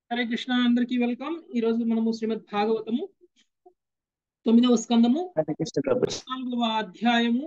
హరే కృష్ణ, అందరికీ వెల్కమ్. ఈ రోజు మనము శ్రీమద్ భాగవతము 9వ స్కందము హరే కృష్ణ ప్రభు. 14వ అధ్యాయము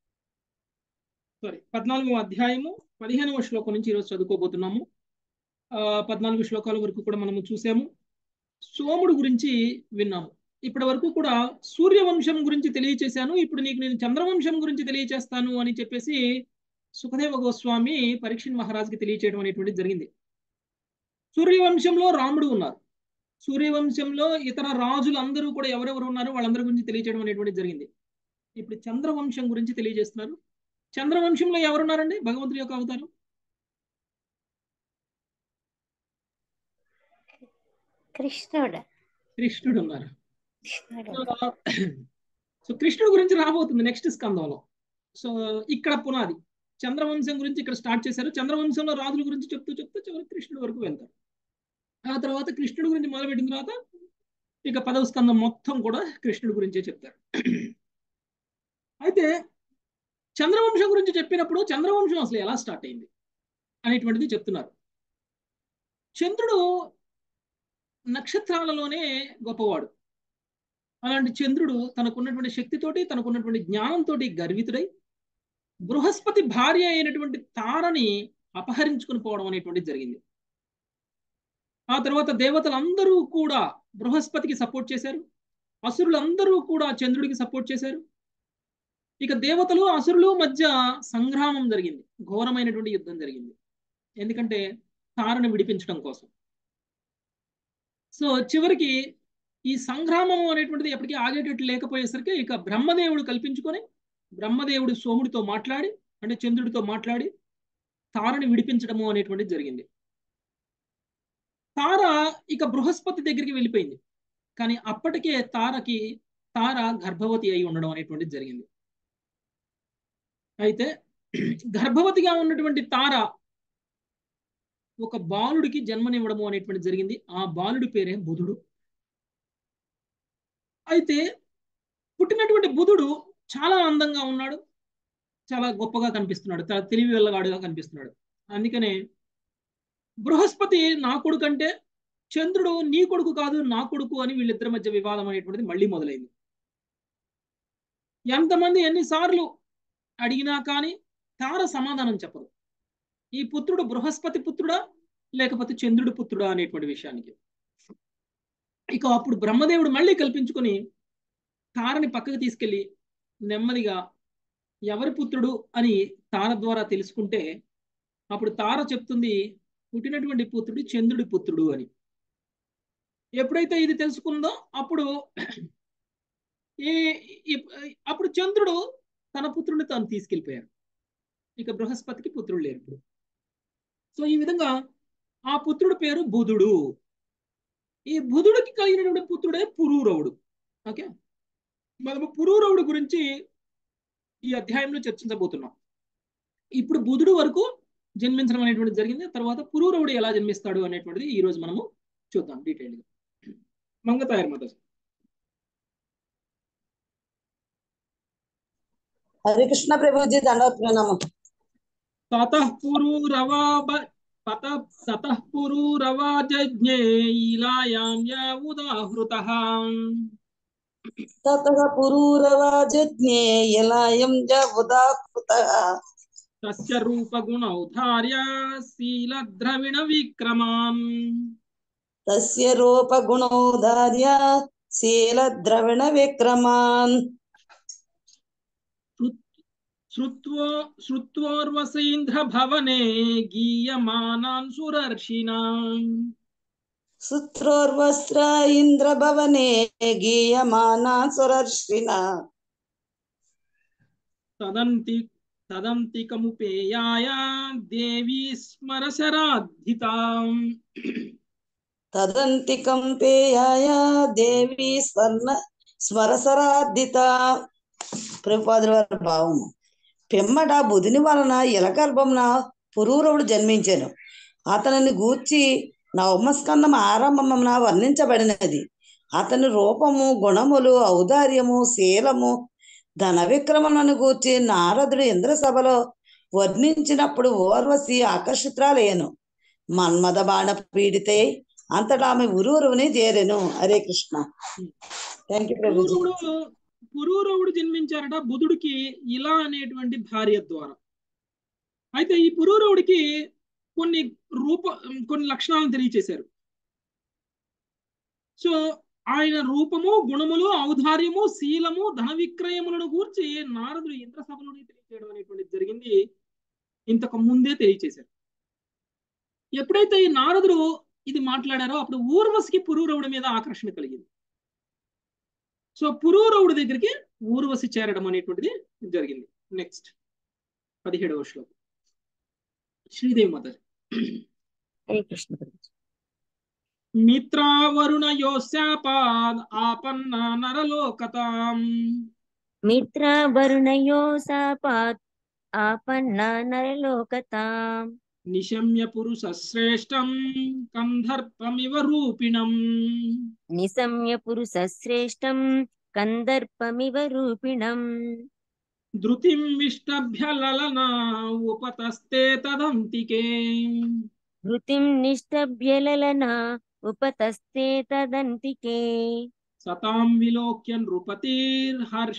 15వ శ్లోకం నుంచి ఈరోజు చదువుకోబోతున్నాము. 14 శ్లోకాల వరకు కూడా మనము చూసాము. సోముడు గురించి విన్నాము. ఇప్పటి వరకు కూడా సూర్యవంశం గురించి తెలియచేశాను. ఇప్పుడు నీకు నేను చంద్రవంశం గురించి తెలియచేస్తాను అని చెప్పేసి సుఖదేవ గోస్వామి పరీక్షిత్ మహారాజుకి తెలియచేయడం అనేటువంటిది జరిగింది. సూర్యవంశంలో రాముడు ఉన్నారు. సూర్యవంశంలో ఇతర రాజులు అందరూ కూడా ఎవరెవరు ఉన్నారో వాళ్ళందరి గురించి తెలియజేయడం అనేటువంటిది జరిగింది. ఇప్పుడు చంద్రవంశం గురించి తెలియజేస్తున్నారు. చంద్రవంశంలో ఎవరున్నారండి? భగవంతుడి యొక్క అవతారం కృష్ణుడు ఉన్నారు. సో కృష్ణుడు గురించి రాబోతుంది నెక్స్ట్ స్కందంలో. సో ఇక్కడ పునాది చంద్రవంశం గురించి ఇక్కడ స్టార్ట్ చేశారు. చంద్రవంశంలో రాజుల గురించి చెప్తూ చివరికి కృష్ణుడి వరకు వెళ్తారు. ఆ తర్వాత కృష్ణుడి గురించి మొదలుపెట్టిన తర్వాత ఇక 10వ స్కందం మొత్తం కూడా కృష్ణుడి గురించే చెప్తారు. అయితే చంద్రవంశం గురించి చెప్పినప్పుడు చంద్రవంశం అసలు ఎలా స్టార్ట్ అయింది అనేటువంటిది చెప్తున్నారు. చంద్రుడు నక్షత్రాలలోనే గొప్పవాడు. అలాంటి చంద్రుడు తనకున్నటువంటి శక్తితోటి, తనకున్నటువంటి జ్ఞానంతో గర్వితుడై బృహస్పతి భార్య అయినటువంటి తారని అపహరించుకుని పోవడం అనేటువంటిది జరిగింది. ఆ తర్వాత దేవతలందరూ కూడా బృహస్పతికి సపోర్ట్ చేశారు. అసురులందరూ కూడా చంద్రుడికి సపోర్ట్ చేశారు. ఇక దేవతలు అసురులు మధ్య సంగ్రామం జరిగింది. ఘోరమైనటువంటి యుద్ధం జరిగింది. ఎందుకంటే తారని విడిపించడం కోసం. సో చివరికి ఈ సంగ్రామం అనేటువంటిది ఎప్పటికీ ఆగేటట్టు లేకపోయేసరికి ఇక బ్రహ్మదేవుడు కల్పించుకొని బ్రహ్మదేవుడు సోముడితో మాట్లాడి, అంటే చంద్రుడితో మాట్లాడి తారని విడిపించడము అనేటువంటిది జరిగింది. తార ఇక బృహస్పతి దగ్గరికి వెళ్ళిపోయింది. కానీ అప్పటికే తార గర్భవతి అయి ఉండడం అనేటువంటిది జరిగింది. అయితే గర్భవతిగా ఉన్నటువంటి తార ఒక బాలుడికి జన్మనివ్వడము అనేటువంటి జరిగింది. ఆ బాలుడి పేరే బుధుడు. అయితే పుట్టినటువంటి బుధుడు చాలా అందంగా ఉన్నాడు, చాలా గొప్పగా కనిపిస్తున్నాడు, చాలా తెలివి వెళ్ళగాడుగా కనిపిస్తున్నాడు. అందుకనే బృహస్పతి నా కొడుకు అంటే, చంద్రుడు నీ కొడుకు కాదు నా కొడుకు అని వీళ్ళిద్దరి మధ్య వివాదం అనేటువంటిది మళ్ళీ మొదలైంది. ఎంతమంది ఎన్నిసార్లు అడిగినా కానీ తార సమాధానం చెప్పదు. ఈ పుత్రుడు బృహస్పతి పుత్రుడా లేకపోతే చంద్రుడి పుత్రుడా అనేటువంటి విషయానికి. ఇక అప్పుడు బ్రహ్మదేవుడు మళ్ళీ కల్పించుకొని తారని పక్కకు తీసుకెళ్లి నెమ్మదిగా ఎవరి పుత్రుడు అని తార ద్వారా తెలుసుకుంటే అప్పుడు తార చెప్తుంది పుట్టినటువంటి పుత్రుడు చంద్రుడి పుత్రుడు అని. ఎప్పుడైతే ఇది తెలుసుకుందో అప్పుడు అప్పుడు చంద్రుడు తన పుత్రుడిని తాను తీసుకెళ్లిపోయారు. ఇక బృహస్పతికి పుత్రుడు లేరు ఇప్పుడు. సో ఈ విధంగా ఆ పుత్రుడి పేరు బుధుడు. ఈ బుధుడికి కలిగినటువంటి పుత్రుడే పురూరవుడు. ఓకే, మనము పురూరవుడు గురించి ఈ అధ్యాయంలో చర్చించబోతున్నాం. ఇప్పుడు బుధుడు వరకు జన్మించడం అనేటువంటిది జరిగింది. తర్వాత పురూరవుడు ఎలా జన్మిస్తాడు అనేటువంటిది ఈ రోజు మనము చూద్దాం డీటెయిల్గా. మంగతాయర్ మాత. హరే కృష్ణ ప్రభుజీ, దండవత్ ప్రణామం. తతః పురూరవా జజ్ఞే ఈలాయాం ఉదాహృతః. తతః పురూరవా జజ్ఞే ఈలాయం ఉదాహృతః. తస్య రూపగుణౌధార్య శీలద్రవిణ విక్రమాన్. తస్య రూపగుణౌధార్య శీలద్రవిణ విక్రమాన్. శ్రుత్వోర్వసీంద్ర భవనే గీయమానాన్ సురర్షిణాం. సుత్రోర్వస్త్ర ఇంద్ర భవనే గీయమానాన్ సురర్షిణా. తదంతికముపేయాయ దేవీ స్మరశరాద్ధితాం. తదంతికం పేయాయ దేవి స్మరసరాధిత. ప్రభుపాదుల వారి భావము. పిమ్మట బుధుని వలన ఇలగర్భమున పురూరవుడు జన్మించాను. అతనిని గూర్చి నవమస్కందం ఆరంభమున వర్ణించబడినది. అతని రూపము, గుణములు, ఔదార్యము, శీలము, ధన విక్రమలను గూర్చి నారదుడు ఇంద్రసభలో వర్ణించినప్పుడు ఊర్వశి ఆకర్షితురాలయ్యను. మన్మథ బాణ పీడితే అంతటా ఆమె ఉరూరుని చేరెను. హరే కృష్ణ. థ్యాంక్ యూ ప్రభుజీ. పురూరవుడు జన్మించారట బుధుడికి ఇలా అనేటువంటి భార్య ద్వారా. అయితే ఈ పురూరవుడికి కొన్ని కొన్ని లక్షణాలను తెలియచేశారు. సో ఆయన రూపము, గుణములు, ఔదార్యము, శీలము, ధన విక్రయములను గూర్చి నారదుడు ఇంద్రసభలోనే తెలియచేయడం అనేటువంటిది జరిగింది. ఇంతకు ముందే తెలియచేశారు. ఎప్పుడైతే ఈ నారదుడు ఇది మాట్లాడారో అప్పుడు ఊర్వశికి పురూరవుడి మీద ఆకర్షణ కలిగింది. సో పురూరవుడి దగ్గరికి ఊర్వశి చేరడం అనేటువంటిది జరిగింది. నెక్స్ట్ 17వ శ్లోకం శ్రీదేవి మాతాజీ. హరే కృష్ణ. మిత్రావరుణయో శాపాద్ ఆపన్న నరలోకతాం. మిత్రావరుణయో శాపాత్ ఆపన్న నరలోకతాం. నిశమ్య పురుష శ్రేష్టం కందర్పమివ రూపిణం. నిశమ్య పురుష శ్రేష్టం కందర్పమివ రూపిణం. ధృతిం విష్టభ్య లలనా ఉపతస్తే తదంతికే. ధృతిం నిష్టభ్యలలనా ఉపతస్తే తదంతికే. సతాం విలోక్య నృపతిర్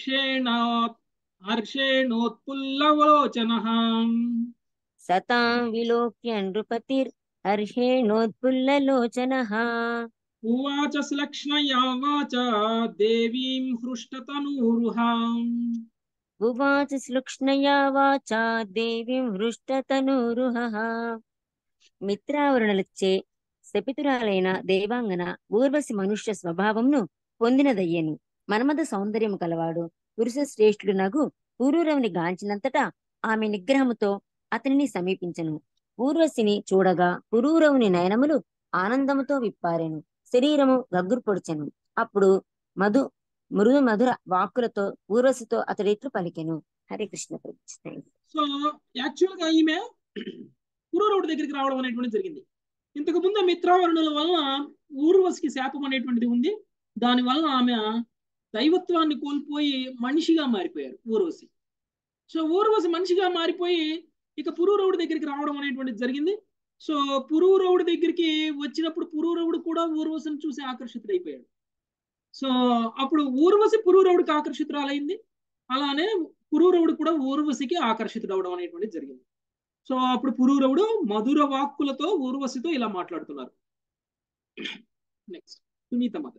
హర్షేణోత్పుల్లవలోచనః. సతాం విలోక్య నృపతిర్ హర్షేణోత్పుల్లలోచనః. ఉవాచ శ్లక్ష్ణయా వాచ దేవీం హృష్టతనూరుహాం. ఉవాచ శ్లుక్ష్ణయా వాచా దేవీం హృష్టతనూరుహః. మిత్రావరుణలచే శపితురాలైన దేవాంగన ఊర్వశి మనుష్య స్వభావంను పొందినదయ్యను. మన్మథ సౌందర్యము కలవాడు పురుష శ్రేష్ఠుడునగు పురూరవుని గాంచినంతటా ఆమె నిగ్రహముతో అతనిని సమీపించను. ఊర్వశిని చూడగా పురూరవుని నయనములు ఆనందముతో విప్పారెను, శరీరము గగ్గురు పొడిచెను. అప్పుడు మృదు మధుర వాక్కులతో ఊర్వశితో అతడిట్లు పలికెను. హరే కృష్ణ. సో యాక్చువల్ గా ఈమె పురూరవుడి దగ్గరికి రావడం అనేటువంటి జరిగింది. ఇంతకు ముందు మిత్రావరుణుల వలన ఊర్వశికి శాపం అనేటువంటిది ఉంది. దాని వలన ఆమె దైవత్వాన్ని కోల్పోయి మనిషిగా మారిపోయారు ఊర్వశి. సో ఊర్వశి మనిషిగా మారిపోయి ఇక పురూరవుడి దగ్గరికి రావడం అనేటువంటిది జరిగింది. సో పురూరవుడి దగ్గరికి వచ్చినప్పుడు పురూరవుడు కూడా ఊర్వశిని చూసి ఆకర్షితుడైపోయాడు. సో అప్పుడు ఊర్వశి పురూరవుడికి ఆకర్షితురాలైంది. అలానే పురూరవుడు కూడా ఊర్వశికి ఆకర్షితుడవడం అనేటువంటిది జరిగింది. సో అప్పుడు పురూరవుడు మధుర వాక్కులతో ఊర్వశితో ఇలా మాట్లాడుతున్నారు. నెక్స్ట్ సునీత మాత.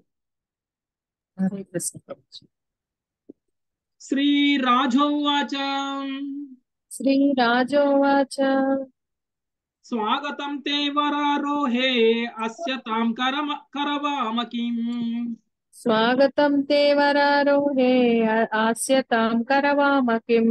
శ్రీరాజోవాచ. శ్రీరాజోవాచ. స్వాగతం తే వరారోహే అస్య తాం కరవామకిం. స్వాగతం తే వరారోహే ఆస్యతాం కరవామకిం.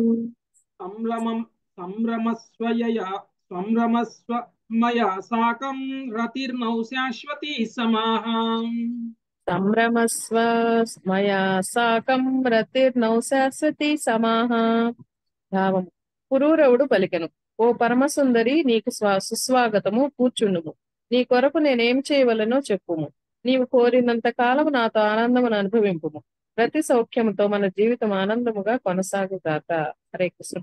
సంభ్రమస్వ మయా సాకం రతిర్నౌ శాశ్వతి సమాహ. సంభ్రమస్వ మయా సాకం రతిర్నౌ శాశ్వతి సమాహ. భావము. పురూరవుడు పలికెను, ఓ పరమసుందరి, నీకు సుస్వాగతము, కూర్చుండుము. నీ కొరకు నేనేం చేయవలనో చెప్పుము. నీవు కోరినంత కాలము నాతో ఆనందమును అనుభవింపుము. ప్రతి సౌఖ్యముతో మన జీవితం ఆనందముగా కొనసాగుగాక. హరే కృష్ణ.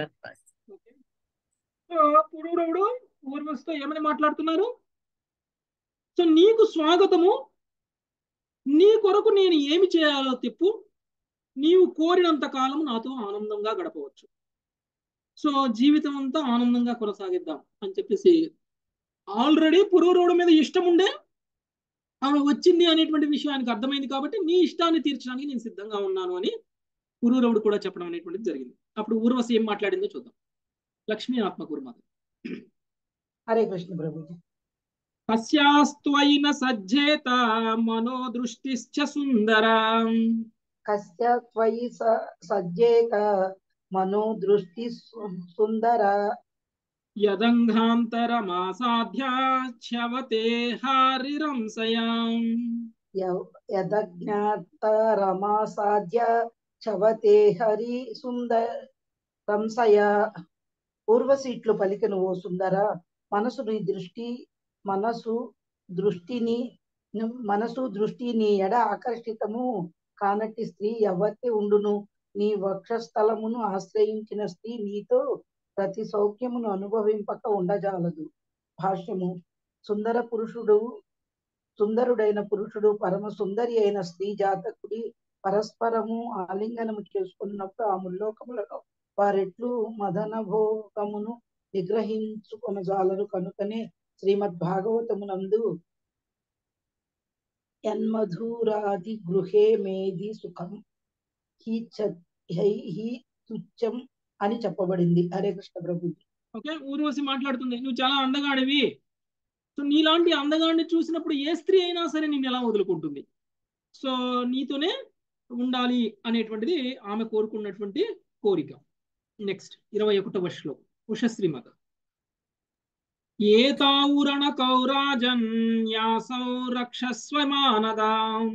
పురూరవుడు ఊర్వశితో ఏమని మాట్లాడుతున్నారు? సో నీకు స్వాగతము, నీ కొరకు నేను ఏమి చేయాలో చెప్పు, నీవు కోరినంత కాలం నాతో ఆనందంగా గడపవచ్చు. సో జీవితం అంతా ఆనందంగా కొనసాగిద్దాం అని చెప్పేసి ఆల్రెడీ పురూరవుడి మీద ఇష్టం ఉండే ఆమె వచ్చింది అనేటువంటి విషయానికి అర్థమైంది కాబట్టి నీ ఇష్టాన్ని తీర్చడానికి నేను సిద్ధంగా ఉన్నాను అని పురూరవుడు కూడా చెప్పడం అనేటువంటిది జరిగింది. అప్పుడు ఊర్వశి ఏం మాట్లాడిందో చూద్దాం. లక్ష్మీ ఆత్మకూర్మాత. హరే కృష్ణ ప్రభుజీ. కస్యాస్త్వయిన సజ్జేత మనోదృష్టిశ్చ సుందరా. కస్య త్వయి సజ్జేత మనోదృష్టి సుందర. యదంఘాంతరమాసాధ్య చ్యవతే హారిరంసయాం. యదజ్ఞాతరమాసాధ్య చవతే హరి సుందరంసయ. ఊర్వశి ఇట్లు పలికెను, ఓ సుందర, మనసు దృష్టి నీ ఎడ ఆకర్షితము కానట్టి స్త్రీ ఎవరికి ఉండును. నీ వక్షస్థలమును ఆశ్రయించిన స్త్రీ నీతో ప్రతి సౌఖ్యమును అనుభవింపక ఉండజాలదు. భాష్యము. సుందర పురుషుడు సుందరుడైన పురుషుడు పరమ సుందరి అయిన స్త్రీ జాతకుడి పరస్పరము ఆలింగనము చేసుకున్నప్పుడు ఆ ముల్లోకములలో వారెట్లు మదన భోగమును నిగ్రహించుకొనజాలరు. కనుకనే శ్రీమద్ భాగవతమునందు యన్మధురాది గృహే మేధి సుఖం హి తుచ్చం అని చెప్పబడింది. హరే కృష్ణ ప్రభు. ఓకే, ఊర్వశి మాట్లాడుతుంది, నువ్వు చాలా అందగాడివి. సో నీలాంటి అందగాడిని చూసినప్పుడు ఏ స్త్రీ అయినా సరే నిన్ను ఎలా వదులుకుంటుంది? సో నీతోనే ఉండాలి అనేటువంటిది ఆమె కోరుకున్నటువంటి కోరిక. నెక్స్ట్ 21వ శ్లోకం ఉషశ్రీ మాత. ఏతావురణ కౌరాజన్యాసౌ రక్షస్వ మానదాం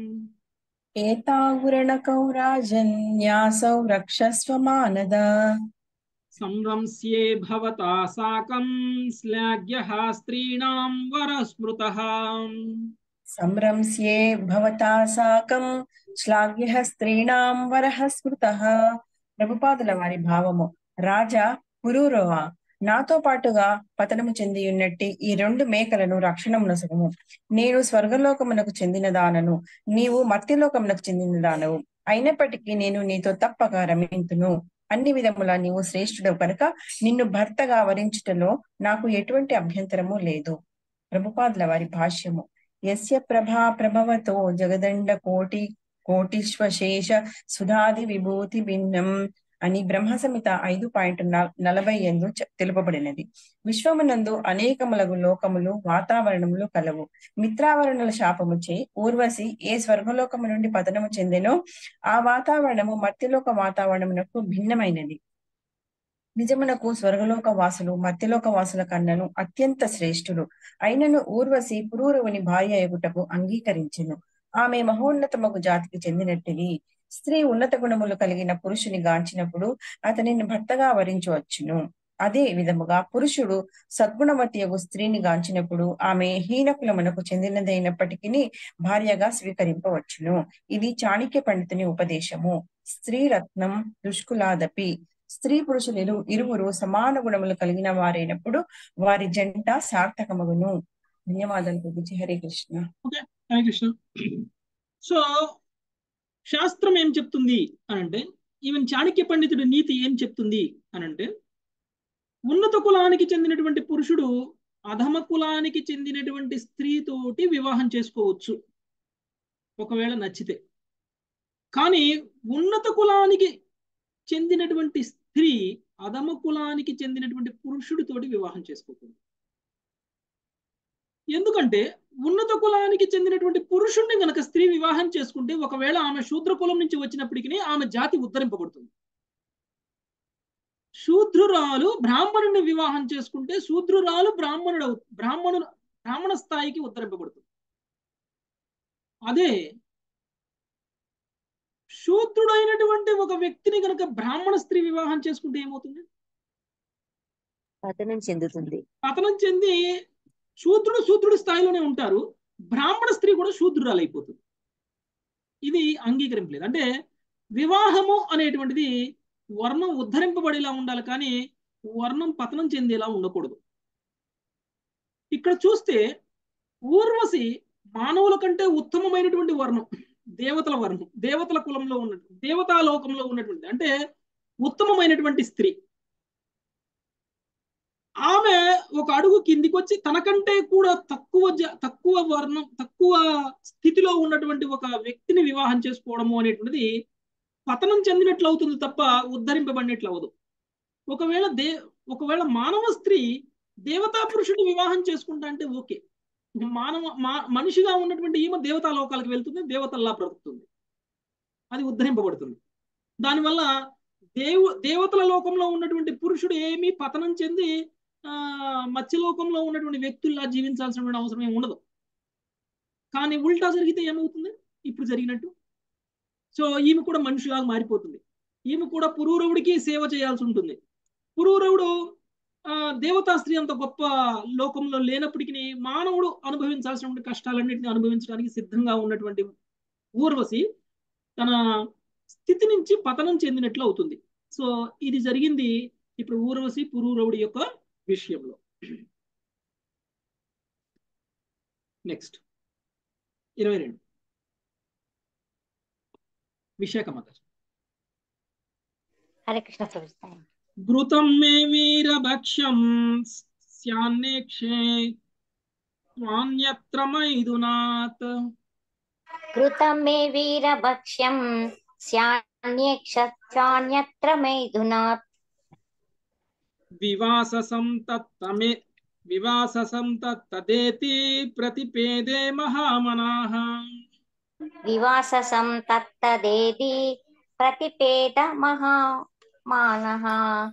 ఏతావురణకౌరాజన్యాసౌ రక్షస్వ మానద సంరంస్యే భవతా సాకం శ్లాఘ్యః స్త్రీణాం వరస్మృతః. సంరంస్యే భవతా సాకం శ్లాఘ్యః స్త్రీణాం వరః స్మృతః. ప్రభుపాదుల వారి భావము. రాజా పురూరవ, నాతో పాటుగా పతనము చెంది ఉన్నట్టి ఈ 2 మేకలను రక్షణమునసగము. నేను స్వర్గలోకమునకు చెందినదానను, నీవు మర్త్యలోకమునకు చెందినదానవు. అయినప్పటికీ నేను నీతో తప్పక రమింతును. అన్ని విధములా నీవు శ్రేష్ఠుడవు కనుక నిన్ను భర్తగా వరించుటలో నాకు ఎటువంటి అభ్యంతరము లేదు. ప్రభుపాదుల వారి భాష్యము. యస్య ప్రభా ప్రభవతో జగదండ కోటిశ్వశేష సుధాది విభూతి భిన్నం అని బ్రహ్మ సంహిత 5.40 యందు తెలుపబడినది. విశ్వమునందు అనేకములగు లోకములు వాతావరణములు కలవు. మిత్రావరణల శాపముచే ఊర్వశి ఏ స్వర్గలోకము నుండి పతనము చెందెనో ఆ వాతావరణము మర్త్యలోక వాతావరణమునకు భిన్నమైనది. నిజమునకు స్వర్గలోక వాసులు మర్త్యలోక వాసుల కన్నను అత్యంత శ్రేష్ఠులు. అయినను ఊర్వశి పురూరవుని భార్య అగుటకు అంగీకరించెను. ఆమె మహోన్నతమగు జాతికి చెందినట్టిది. స్త్రీ ఉన్నత గుణములు కలిగిన పురుషుని గాంచినప్పుడు అతనిని భర్తగా వరించవచ్చును. అదే విధముగా పురుషుడు సద్గుణవతియగు స్త్రీని గాంచినప్పుడు ఆమె హీనకులమునకు చెందినదైనప్పటికీ భార్యగా స్వీకరింపవచ్చును. ఇది చాణక్య పండితుని ఉపదేశము. స్త్రీ రత్నం దుష్కులాదపి. స్త్రీ పురుషులు ఇరువురు సమాన గుణములు కలిగిన వారైనప్పుడు వారి జంట సార్థకమగును. ధన్యవాదాలు ప్రభుజీ. హరే కృష్ణ. ఓకే, హరే కృష్ణ. సో శాస్త్రం ఏం చెప్తుంది అనంటే, ఈవెన్ చాణక్య పండితుడి నీతి ఏం చెప్తుంది అనంటే, ఉన్నత కులానికి చెందినటువంటి పురుషుడు అధమ కులానికి చెందినటువంటి స్త్రీతోటి వివాహం చేసుకోవచ్చు ఒకవేళ నచ్చితే. కానీ ఉన్నత కులానికి చెందినటువంటి స్త్రీ అధమ కులానికి చెందినటువంటి పురుషుడితోటి వివాహం చేసుకోకూడదు. ఎందుకంటే ఉన్నత కులానికి చెందినటువంటి పురుషుణ్ణి గనక స్త్రీ వివాహం చేసుకుంటే ఒకవేళ ఆమె శూద్ర కులం నుంచి వచ్చినప్పటికీ ఆమె జాతి ఉద్ధరింపబడుతుంది. శూద్రురాలు బ్రాహ్మణుని వివాహం చేసుకుంటే శూద్రురాలు బ్రాహ్మణ స్థాయికి ఉద్ధరింపబడుతుంది. అదే శూద్రుడైనటువంటి ఒక వ్యక్తిని గనక బ్రాహ్మణ స్త్రీ వివాహం చేసుకుంటే ఏమవుతుంది? పతనం చెందుతుంది. పతనం చెంది శూద్రుడు స్థాయిలోనే ఉంటారు, బ్రాహ్మణ స్త్రీ కూడా శూద్రురాలు అయిపోతుంది. ఇది అంగీకరింపలేదు. అంటే వివాహము అనేటువంటిది వర్ణం ఉద్ధరింపబడేలా ఉండాలి, కానీ వర్ణం పతనం చెందేలా ఉండకూడదు. ఇక్కడ చూస్తే ఊర్వశి మానవుల కంటే ఉత్తమమైనటువంటి వర్ణం, దేవతల వర్ణం, దేవతల కులంలో ఉన్నటువంటి, దేవతాలోకంలో ఉన్నటువంటి, అంటే ఉత్తమమైనటువంటి స్త్రీ. ఆమె ఒక అడుగు కిందికి వచ్చి తనకంటే కూడా తక్కువ వర్ణం, తక్కువ స్థితిలో ఉన్నటువంటి ఒక వ్యక్తిని వివాహం చేసుకోవడము అనేటువంటిది పతనం చెందినట్లు అవుతుంది తప్ప ఉద్ధరింపబడినట్లు అవ్వదు. ఒకవేళ మానవ స్త్రీ దేవతా పురుషుడిని వివాహం చేసుకుంటా అంటే ఓకే, మనిషిగా ఉన్నటువంటి ఈమె దేవతా లోకాలకు వెళ్తుంది, దేవతల్లా బ్రతుకుతుంది, అది ఉద్ధరింపబడుతుంది. దానివల్ల దేవతల లోకంలో ఉన్నటువంటి పురుషుడు ఏమీ పతనం చెంది మత్స్యలోకంలో ఉన్నటువంటి వ్యక్తుల్లా జీవించాల్సినటువంటి అవసరం ఏమి ఉండదు. కానీ ఉల్టా జరిగితే ఏమవుతుంది? ఇప్పుడు జరిగినట్టు. సో ఈమె కూడా మనిషిలాగా మారిపోతుంది. ఈమె కూడా పురూరవుడికి సేవ చేయాల్సి ఉంటుంది. పురూరవుడు దేవతా స్త్రీ అంత గొప్ప లోకంలో లేనప్పటికీ మానవుడు అనుభవించాల్సినటువంటి కష్టాలన్నింటినీ అనుభవించడానికి సిద్ధంగా ఉన్నటువంటి ఊర్వశి తన స్థితి నుంచి పతనం చెందినట్లు అవుతుంది. సో ఇది జరిగింది ఇప్పుడు ఊర్వశి పురూరవుడి యొక్క విషయంలో. నెక్స్ట్ 22 విశాఖ మాత. హరే కృష్ణ ప్రభుజీ. ఘృతం మే వీరభక్ష్యం స్యాన్నేక్షే త్వాన్యత్ర మైథునాత్. కృతం మే వీరభక్ష్యం స్యాన్యేక్షత్రాన్యత్ర మైథునాత్. వివాససం తత్తదేతి ప్రతిపేదే మహామనాః. వివాససం తత్తదేది ప్రతిపేద మహామానః.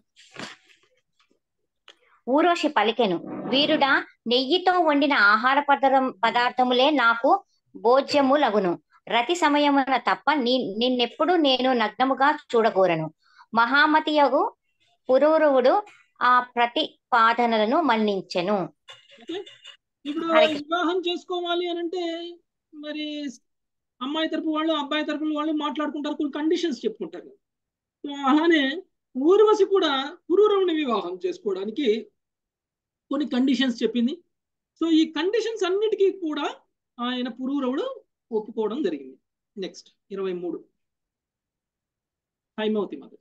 ఊర్వశి పలికెను, వీరుడా, నెయ్యితో వండిన ఆహార పదార్థములే నాకు భోజ్యములగును. రతి సమయమున తప్ప నిన్నెప్పుడు నేను నగ్నముగా చూడగోరను. మహామతియగు పురూరవుడు ఆ ప్రతిపాదనలను మన్నించెను. ఇప్పుడు వివాహం చేసుకోవాలి అని అంటే మరి అమ్మాయి తరపు వాళ్ళు అబ్బాయి తరపు వాళ్ళు మాట్లాడుకుంటారు, కొన్ని కండిషన్స్ చెప్పుకుంటారు. సో అలానే ఊర్వశి కూడా పురూరవుని వివాహం చేసుకోవడానికి కొన్ని కండిషన్స్ చెప్పింది. సో ఈ కండిషన్స్ అన్నిటికీ కూడా ఆయన పురూరవుడు ఒప్పుకోవడం జరిగింది. నెక్స్ట్ 23 హైమవతి మాత.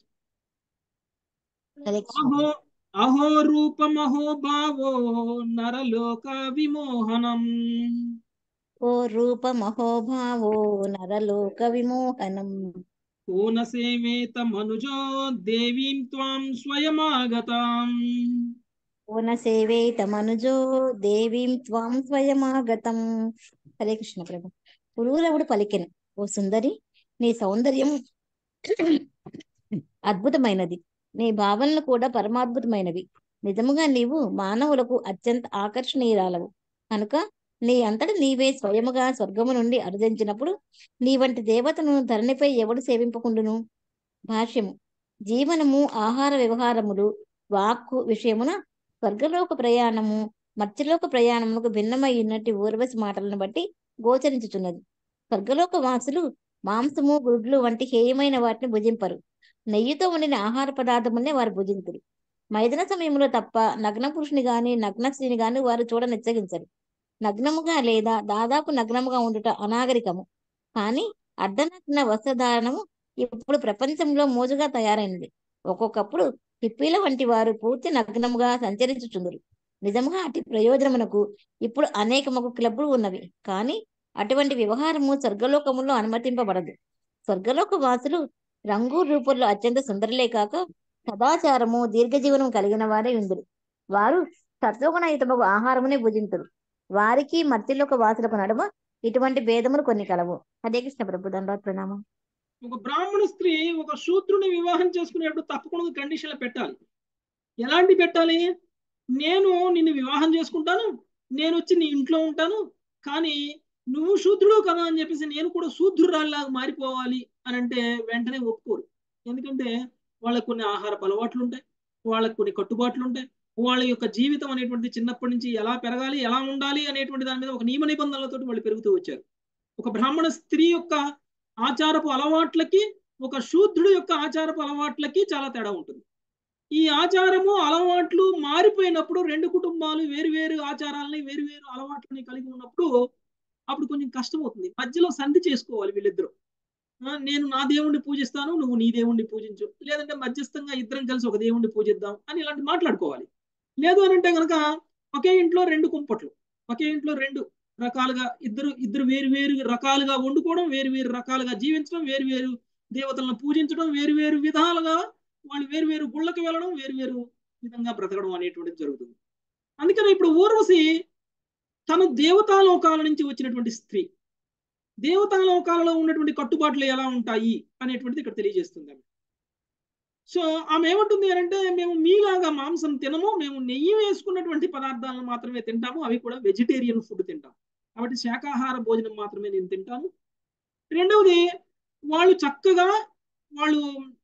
అహో రూపమహో భావో నరలోక విమోహనం. ఓ రూపమహో భావో నరలోక విమోహనం. కోన సేవేత మనుజో దేవీం త్వాం స్వయమాగతాం. కోన సేవేత మనుజో దేవీం త్వాం స్వయమాగతం. హరే కృష్ణ ప్రభు. పురూరవుడు పలికెను, ఓ సుందరి, నీ సౌందర్యం అద్భుతమైనది, నీ భావనలు కూడా పరమాద్భుతమైనవి. నిజముగా నీవు మానవులకు అత్యంత ఆకర్షణీయురాలవు కనుక నీ అంతటి నీవే స్వయముగా స్వర్గము నుండి అరుదించినప్పుడు నీ వంటి దేవతను ధరణిపై ఎవడు సేవింపకుండును? భాష్యము. జీవనము, ఆహార వ్యవహారములు, వాక్కు విషయమున స్వర్గలోక ప్రయాణము మత్స్యలోక ప్రయాణములకు భిన్నమై ఉన్నట్టు ఊర్వశి మాటలను బట్టి గోచరించుచున్నది. స్వర్గలోక వాసులు మాంసము, గుడ్లు వంటి హేయమైన వాటిని భుజింపరు. నెయ్యితో వండిన ఆహార పదార్థములనే వారు భుజింతురు. మైదన సమయంలో తప్ప నగ్న పురుషుని గాని నగ్న స్త్రీని గాని వారు చూడనిచ్చగించరు. నగ్నముగా లేదా దాదాపు నగ్నముగా ఉండుట అనాగరికము. కానీ అర్ధనగ్న వస్త్రధారణము ఇప్పుడు ప్రపంచంలో మోజుగా తయారైనది. ఒక్కొక్కప్పుడు హిప్పీల వంటి వారు పూర్తి నగ్నముగా సంచరించుచుందురు. నిజముగా అటు ప్రయోజనమునకు ఇప్పుడు అనేకముకు క్లబ్బులు ఉన్నవి. కానీ అటువంటి వ్యవహారము స్వర్గలోకములో అనుమతింపబడదు. స్వర్గలోక వాసులు రంగు రూపంలో అత్యంత సుందరులే కాక సదాచారము, దీర్ఘజీవనం కలిగిన వారే ఉందురు. వారు సత్వగుణయుతముకు ఆహారమునే భుజింతురు. వారికి మర్త్యలోక వాసులకు నడుమ ఇటువంటి భేదములు కొన్ని కలవు. హరే కృష్ణ ప్రభు. దండవత్ ప్రణామం. ఒక బ్రాహ్మణ స్త్రీ ఒక శూద్రుని వివాహం చేసుకునేటప్పుడు తప్పకుండా కండిషన్లు పెట్టాలి. ఎలాంటి పెట్టాలి? నేను నిన్ను వివాహం చేసుకుంటాను, నేను వచ్చి నీ ఇంట్లో ఉంటాను, కానీ నువ్వు శూద్రుడు కదా అని చెప్పేసి నేను కూడా శూద్రురాల్లాగా మారిపోవాలి అని అంటే వెంటనే ఒప్పుకోరు. ఎందుకంటే వాళ్ళకు కొన్ని ఆహారపు అలవాట్లు ఉంటాయి, వాళ్ళకు కొన్ని కట్టుబాట్లు ఉంటాయి, వాళ్ళ యొక్క జీవితం అనేటువంటిది చిన్నప్పటి నుంచి ఎలా పెరగాలి, ఎలా ఉండాలి అనేటువంటి దాని మీద ఒక నియమ నిబంధనలతో వాళ్ళు పెరుగుతూ వచ్చారు. ఒక బ్రాహ్మణ స్త్రీ యొక్క ఆచారపు అలవాట్లకి ఒక శూద్రుడు యొక్క ఆచారపు అలవాట్లకి చాలా తేడా ఉంటుంది. ఈ ఆచారము అలవాట్లు మారిపోయినప్పుడు రెండు కుటుంబాలు వేరువేరు ఆచారాలని వేరువేరు అలవాట్లని కలిగి ఉన్నప్పుడు అప్పుడు కొంచెం కష్టం అవుతుంది. మధ్యలో సంధి చేసుకోవాలి వీళ్ళిద్దరూ. నేను నా దేవుణ్ణి పూజిస్తాను, నువ్వు నీ దేవుణ్ణి పూజించు, లేదంటే మధ్యస్థంగా ఇద్దరం కలిసి ఒక దేవుణ్ణి పూజిద్దాం అని ఇలాంటి మాట్లాడుకోవాలి. లేదు అని అంటే కనుక ఒకే ఇంట్లో రెండు కుంపట్లు, ఒకే ఇంట్లో రెండు రకాలుగా ఇద్దరు వేరు రకాలుగా వండుకోవడం, వేరు రకాలుగా జీవించడం, వేరు దేవతలను పూజించడం, వేరు విధాలుగా వాళ్ళు వేరు గుళ్ళకి వెళ్ళడం, వేరు విధంగా బ్రతకడం అనేటువంటిది జరుగుతుంది. అందుకని ఇప్పుడు ఊర్వశి తను దేవతాలోకాల నుంచి వచ్చినటువంటి స్త్రీ, దేవతాలోకాలలో ఉన్నటువంటి కట్టుబాట్లు ఎలా ఉంటాయి అనేటువంటిది ఇక్కడ తెలియజేస్తుంది ఆమె. సో ఆమె ఏమంటుంది అంటే, మేము మీలాగా మాంసం తినము, మేము నెయ్యి వేసుకున్నటువంటి పదార్థాలను మాత్రమే తింటాము, అవి కూడా వెజిటేరియన్ ఫుడ్ తింటాం, కాబట్టి శాకాహార భోజనం మాత్రమే నేను తింటాను. రెండవది, వాళ్ళు చక్కగా వాళ్ళు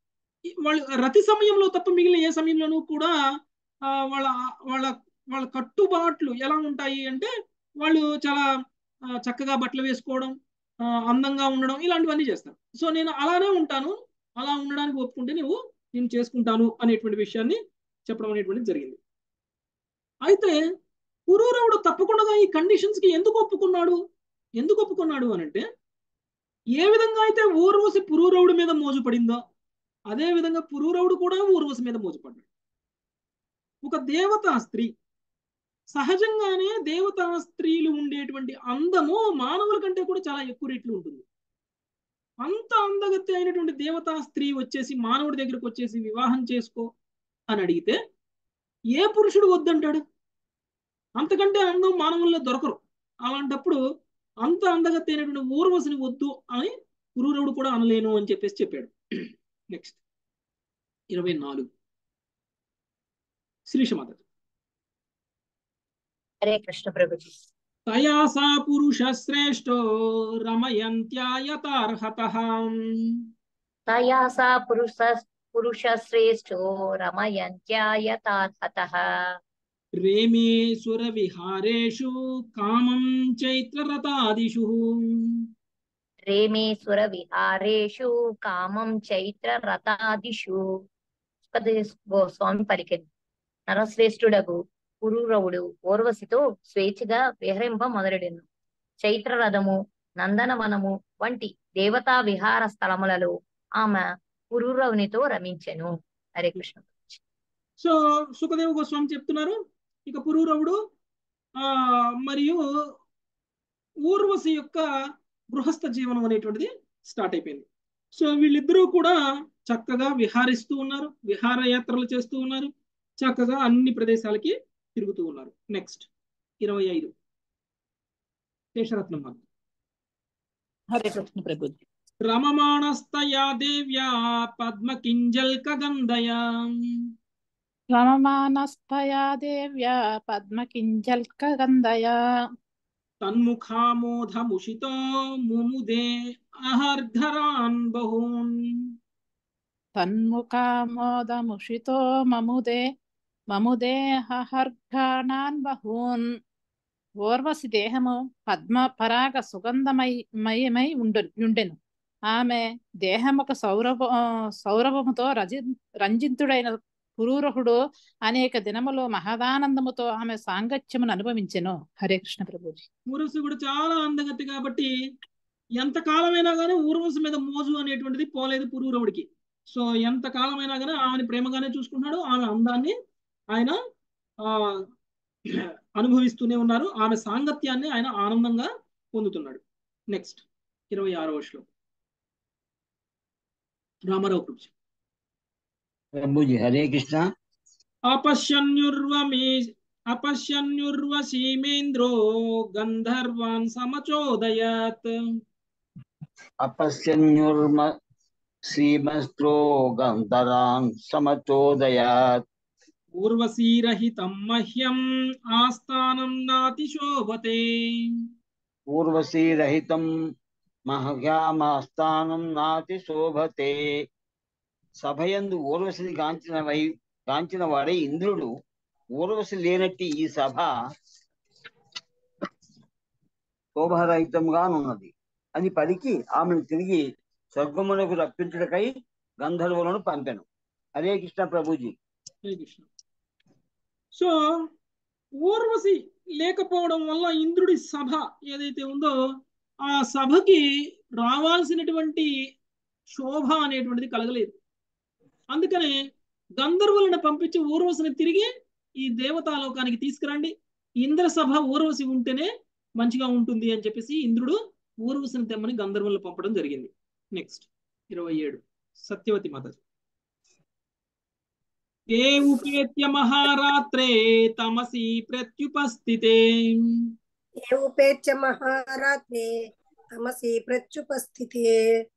రతి సమయంలో తప్ప మిగిలిన ఏ సమయంలోనూ కూడా వాళ్ళ వాళ్ళ వాళ్ళ కట్టుబాట్లు ఎలా ఉంటాయి అంటే వాళ్ళు చాలా చక్కగా బట్టలు వేసుకోవడం, అందంగా ఉండడం, ఇలాంటివన్నీ చేస్తారు. సో నేను అలానే ఉంటాను, అలా ఉండడానికి ఒప్పుకుంటే నేను చేసుకుంటాను అనేటువంటి విషయాన్ని చెప్పడం అనేటువంటిది జరిగింది. అయితే పురూరవుడు తప్పకుండా ఈ కండిషన్స్ కి ఎందుకు ఒప్పుకున్నాడు? ఎందుకు ఒప్పుకున్నాడు అనంటే, ఏ విధంగా అయితే ఊర్వశి పురూరవుడి మీద మోజు పడిందో అదే విధంగా పురూరవుడు కూడా ఊర్వశి మీద మోజు పడ్డాడు. ఒక దేవతా స్త్రీ, సహజంగానే దేవతా స్త్రీలు ఉండేటువంటి అందము మానవుల కంటే కూడా చాలా ఎక్కువ రెట్లు ఉంటుంది. అంత అందగత్తి అయినటువంటి దేవతా స్త్రీ వచ్చేసి మానవుడి దగ్గరకు వచ్చేసి వివాహం చేసుకో అని అడిగితే ఏ పురుషుడు వద్దంటాడు? అంతకంటే అందం మానవుల్లో దొరకరు. అలాంటప్పుడు అంత అందగత్తి అయినటువంటి ఊర్వశిని వద్దు అని పురూరవుడు కూడా అనలేను అని చెప్పేసి చెప్పాడు. నెక్స్ట్ 24 శ్రీషమాత. హరే కృష్ణ ప్రభుజీ. తయా సా పురుష శ్రేష్టో రమయంత్యాయతార్హతః. తయా సా పురుష శ్రేష్టో రమయంత్యాయతార్హతః. రేమే సుర విహారేషు కామం చైత్రరతాదిషు. రేమేశ్వర విహారేషు కామం చైత్ర రథాదిషు. స్వామి పలికెను. నరశ్రేష్ఠుడగు పురూరవుడు ఊర్వశితో స్వేచ్ఛగా విహరింప మొదలెడెను. చైత్ర రథము, నందనవనము వంటి దేవతా విహార స్థలములలో ఆమె పురూరవునితో రమించెను. హరే కృష్ణ. సో సుఖదేవ గోస్వామి చెప్తున్నారు, ఇక పురూరవుడు మరియు ఊర్వశి యొక్క గృహస్థ జీవనం అనేటువంటిది స్టార్ట్ అయిపోయింది. సో వీళ్ళిద్దరూ కూడా చక్కగా విహారిస్తూ ఉన్నారు, విహారయాత్రలు చేస్తూ ఉన్నారు, చక్కగా అన్ని ప్రదేశాలకి తిరుగుతూ ఉన్నారు. నెక్స్ట్ 25 శేషరత్నం. హరే కృష్ణ ప్రభుజీ. రమమాణస్తయా దేవ్యా పద్మకింజల్క గంధయా. రమమానస్తయా దేవ్యా పద్మకింజల్క గంధయా. తన్ముఖామోధముషితో ముముదే అహర్ధరాన్ బహూన్. తన్ముఖామోదముషితో మముదే హర్ఘాణాన్ బహూన్. ఊర్వశి దేహము పద్మ పరాగ సుగంధమయమై ఉండెను. ఆమె దేహముక సౌరభముతో రంజితుడైన పురూరహుడు అనేక దినములు మహదానందముతో ఆమె సాంగత్యమును అనుభవించెను. హరే కృష్ణ ప్రభుజీ. ఊర్వశి కూడా చాలా అందగత్తి కాబట్టి ఎంత కాలమైనా కానీ ఊర్వశి మీద మోజు అనేటువంటిది పోలేదు పురూరవుడికి. సో ఎంత కాలమైనా కానీ ఆమెని ప్రేమగానే చూసుకుంటున్నాడు, ఆమె అందాన్ని ఆయన అనుభవిస్తూనే ఉన్నారు, ఆమె సాంగత్యాన్ని ఆయన ఆనందంగా పొందుతున్నాడు. నెక్స్ట్ 26వ శ్లోకం రామారావు ప్రభుజీ. ప్రభుజీ హరే కృష్ణ. అపశ్యన్యుర్వశీమేంద్రో గంధర్వాన్ సమచోదయత్. అపశ్యన్యుర్మ శ్రీమస్త్రో గంధరాన్ సమచోదయాత్. ఊర్వశీరహితం మహ్యం ఆస్థానం నాతిశోభతే. ఊర్వశీరహితం మహ్యామాస్థానం నాతి శోభతే. సభయందు ఊర్వశిని గాంచిన వాడే ఇంద్రుడు, ఊర్వశి లేనట్టి ఈ సభ శోభారహితంగానున్నది అని పలికి ఆమెను తిరిగి స్వర్గమునకు రప్పించుటకై గంధర్వులను పంపెను. హరే కృష్ణ ప్రభుజీ. హరే కృష్ణ. సో ఊర్వశి లేకపోవడం వల్ల ఇంద్రుడి సభ ఏదైతే ఉందో ఆ సభకి రావాల్సినటువంటి శోభ అనేటువంటిది కలగలేదు. అందుకనే గంధర్వులను పంపించి ఊర్వశిని తిరిగి ఈ దేవతాలోకానికి తీసుకురండి, ఇంద్ర సభ ఊర్వశి ఉంటేనే మంచిగా ఉంటుంది అని చెప్పేసి ఇంద్రుడు ఊర్వశిని తెమ్మని గంధర్వులను పంపడం జరిగింది. నెక్స్ట్ 27 సత్యవతి మాత. ఏ ఉపేత్య మహారాత్రే తమసి ప్రత్యుపస్థితే. ఏ ఉపేత్య మహారాత్రే తమసి ప్రత్యుపస్థితే.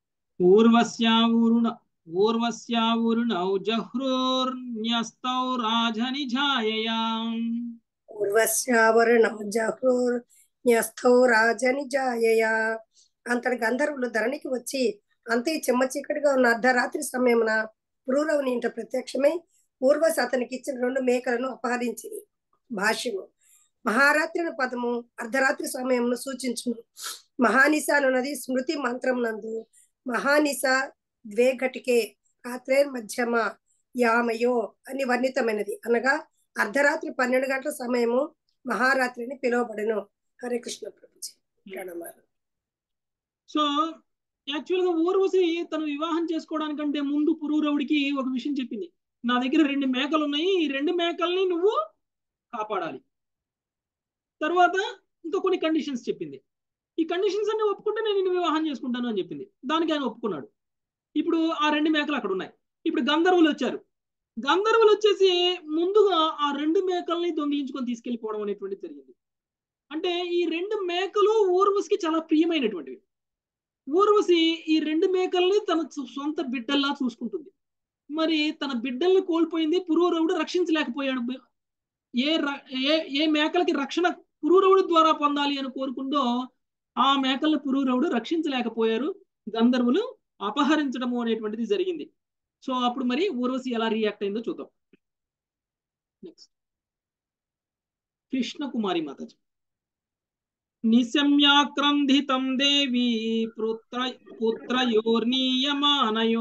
ఊర్వశ్యావరుణౌ జహ్రోర్న్యస్తౌ రాజనిజాయయా. ఊర్వశ్యావరుణౌ జహ్రోర్న్యస్తౌ రాజనిజాయయా. అంతటి గంధర్వులు ధరణికి వచ్చి అంతే చెమ్మ చీకటిగా ఉన్న అర్ధరాత్రి సమయమున పురూరవుని ఇంట ప్రత్యక్షమై ఊర్వశి అతనికి ఇచ్చిన 2 మేకలను అపహరించింది. భాష్యము. మహారాత్రి పదము అర్ధరాత్రి సమయమును సూచించును. మహానిశ అనున్నది స్మృతి మంత్రం నందు మహానిశ ద్వే ఘటికే రాత్రేర్ మధ్యమ యామయో అని వర్ణితమైనది. అనగా అర్ధరాత్రి 12 గంటల సమయము మహారాత్రి అని పిలువబడును. హరే కృష్ణ ప్రభుజీ. ప్రణామాలు. సో యాక్చువల్గా ఊర్వశి తను వివాహం చేసుకోవడానికంటే ముందు పురూరవుడికి ఒక విషయం చెప్పింది. నా దగ్గర 2 మేకలు ఉన్నాయి, ఈ 2 మేకల్ని నువ్వు కాపాడాలి. తర్వాత ఇంకా కొన్ని కండిషన్స్ చెప్పింది. ఈ కండిషన్స్ అన్ని ఒప్పుకుంటే నేను నిన్ను వివాహం చేసుకుంటాను అని చెప్పింది. దానికి ఆయన ఒప్పుకున్నాడు. ఇప్పుడు ఆ 2 మేకలు అక్కడ ఉన్నాయి. ఇప్పుడు గంధర్వులు వచ్చారు. గంధర్వులు వచ్చేసి ముందుగా ఆ 2 మేకల్ని దొంగిలించుకొని తీసుకెళ్లిపోవడం అనేటువంటిది జరిగింది. అంటే ఈ 2 మేకలు ఊర్వశికి చాలా ప్రియమైనటువంటివి. ఊర్వశి ఈ 2 మేకల్ని తన సొంత బిడ్డల్లా చూసుకుంటుంది. మరి తన బిడ్డల్ని కోల్పోయింది, పురూరవుడు రక్షించలేకపోయాడు. ఏ మేకలకి రక్షణ పురూరవుడి ద్వారా పొందాలి అని కోరుకుందో ఆ మేకల్ని పురూరవుడు రక్షించలేకపోయారు. గంధర్వులు అపహరించడము అనేటువంటిది జరిగింది. సో అప్పుడు మరి ఊర్వశి ఎలా రియాక్ట్ అయిందో చూద్దాం. నెక్స్ట్ కృష్ణ కుమారి మాతాజీ. నిశమ్యాక్రంధితం దేవి పుత్రయోర్నీయమానయో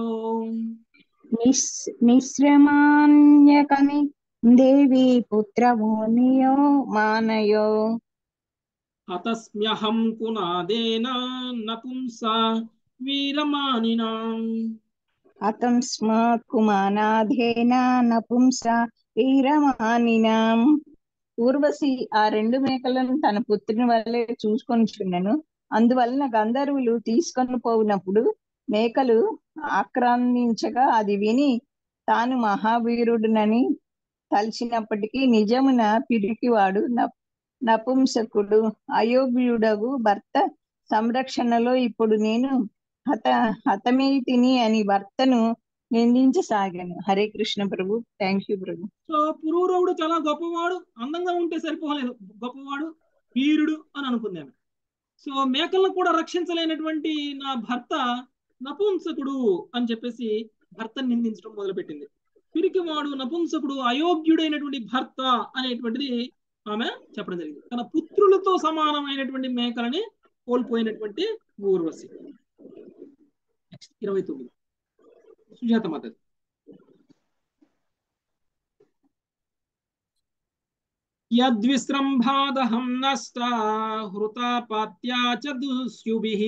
నిశ్రమాన్యకమి దేవి పుత్రమోనియో మానయో అతస్మ్యహం కునాదేన నపుంస వీరమానినా అతంస్మాత్ కుమానాధేన నపుంస వీరమానినాం. ఊర్వశి ఆ 2 మేకలను తన పుత్రుని వల్లే చూసుకొనిచున్నను. అందువలన గంధర్వులు తీసుకొని పోయినప్పుడు మేకలు ఆక్రమించగా అది విని తాను మహావీరుడునని తలిచినప్పటికీ నిజమున పిరికివాడు నపుంసకుడు అయోగ్యుడగు భర్త సంరక్షణలో ఇప్పుడు నేను హతమేతిని అని భర్తను నిందించసాగాను. హరే కృష్ణ ప్రభు. థ్యాంక్ యూ ప్రభు. సో పురూరవుడు చాలా గొప్పవాడు, అందంగా ఉంటే సరిపోలేదు, గొప్పవాడు, వీరుడు అని అనుకుందాము. సో మేకలను కూడా రక్షించలేనటువంటి నా భర్త నపుంసకుడు అని చెప్పేసి భర్తను నిందించడం మొదలుపెట్టింది. పిరికివాడు, నపుంసకుడు, అయోగ్యుడైనటువంటి భర్త అనేటువంటిది ఆమె చెప్పడం జరిగింది. తన పుత్రులతో సమానమైనటువంటి మేకలని కోల్పోయినటువంటి ఊర్వశి. 29 సుజాత మాత. యద్విస్రంభాదహం నష్టా హృతాపాత్యా చ దుస్యుభిః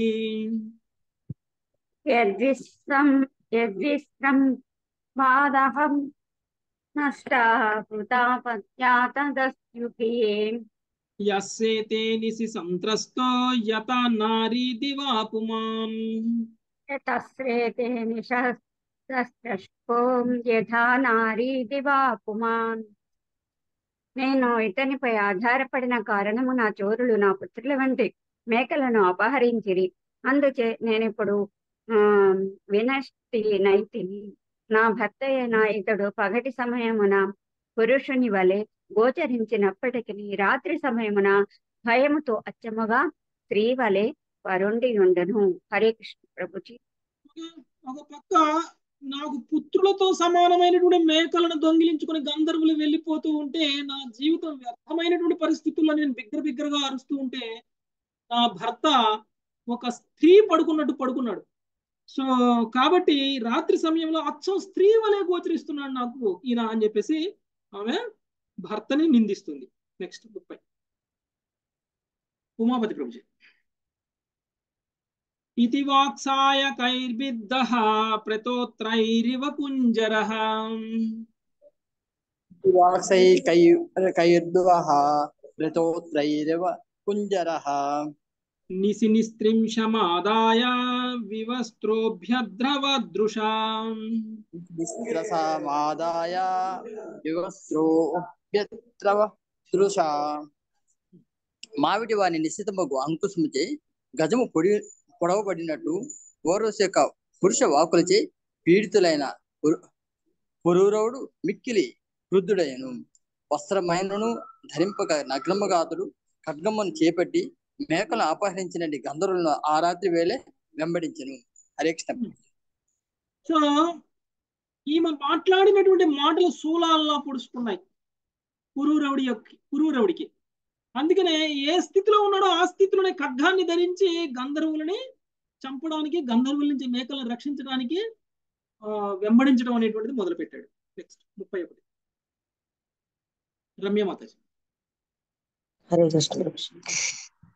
యద్విస్రంభాదహం నష్టా హృతాపాత్యా చ దుస్యుభిః యస్యేతే నిశి సంత్రస్తో యతా నారీ దివా పుమాన్ తస్రేతే నిశస్త్రష్కోం యథా నారీ దివా పుమాన్. నేను ఇతనిపై ఆధారపడిన కారణము నా చోరులు నా పుత్రుల వంటి మేకలను అపహరించిరి. అందుచే నేనిప్పుడు వినష్టి నైతిని. నా భర్త అయిన ఇతడు పగటి సమయమున పురుషుని వలె గోచరించినప్పటికీ రాత్రి సమయమున భయముతో అచ్చముగా స్త్రీ వలె వరుండి ఉండను. హరే కృష్ణ ప్రభుజీ. ఒక పక్క నాకు పుత్రులతో సమానమైనటువంటి మేకలను దొంగిలించుకుని గంధర్వులు వెళ్ళిపోతూ ఉంటే నా జీవితం వ్యర్థమైనటువంటి పరిస్థితుల్లో నేను బిగ్గరగా అరుస్తూ ఉంటే నా భర్త ఒక స్త్రీ పడుకున్నట్టు పడుకున్నాడు. సో కాబట్టి రాత్రి సమయంలో అచ్చం స్త్రీ వలె గోచరిస్తున్నాడు నాకు ఈయన అని చెప్పేసి ఆమె భర్తని నిందిస్తుంది. నెక్స్ట్ 30 ఉమాపతి ప్రభుజీ. ఇతి వాక్సాయ కైర్విద్దః ప్రతోత్రైరివ కుంజరః వాక్సై కైర్ద్వః ప్రతోత్రైరివ కుంజరః నిసి నిస్త్రింశమాదాయ వివస్త్రోభ్యద్రవదృశా నిస్త్రసమాదాయ వివస్త్రోభ్యద్రవదృశా. మావిటి వాని నిశ్చితమగు అంకుశముచే గజము పొడవబడినట్టు ఊర్వశి యొక్క పురుష వాకులచే పీడితులైన పురూరవుడు మిక్కిలి క్రుద్ధుడైను. వస్త్రమైనను ధరింపక నగ్నముగాతుడు ఖడ్గమును చేపట్టి మేకలను అపహరించినటువంటి గంధర్వులను ఆ రాత్రి వేళ వెంబడించెను. హరే కృష్ణ. సో ఈమె మాట్లాడినటువంటి మాటలు శూలాల్లో పొడుచుకున్నాయి పురూరవుడికి. అందుకనే ఏ స్థితిలో ఉన్నాడో ఆ స్థితిలోనే ఖడ్గాన్ని ధరించి గంధర్వులని చంపడానికి, గంధర్వుల నుంచి మేకలను రక్షించడానికి వెంబడించడం అనేటువంటిది మొదలుపెట్టాడు. నెక్స్ట్ 31 రమ్యమాత. హరే కృష్ణ.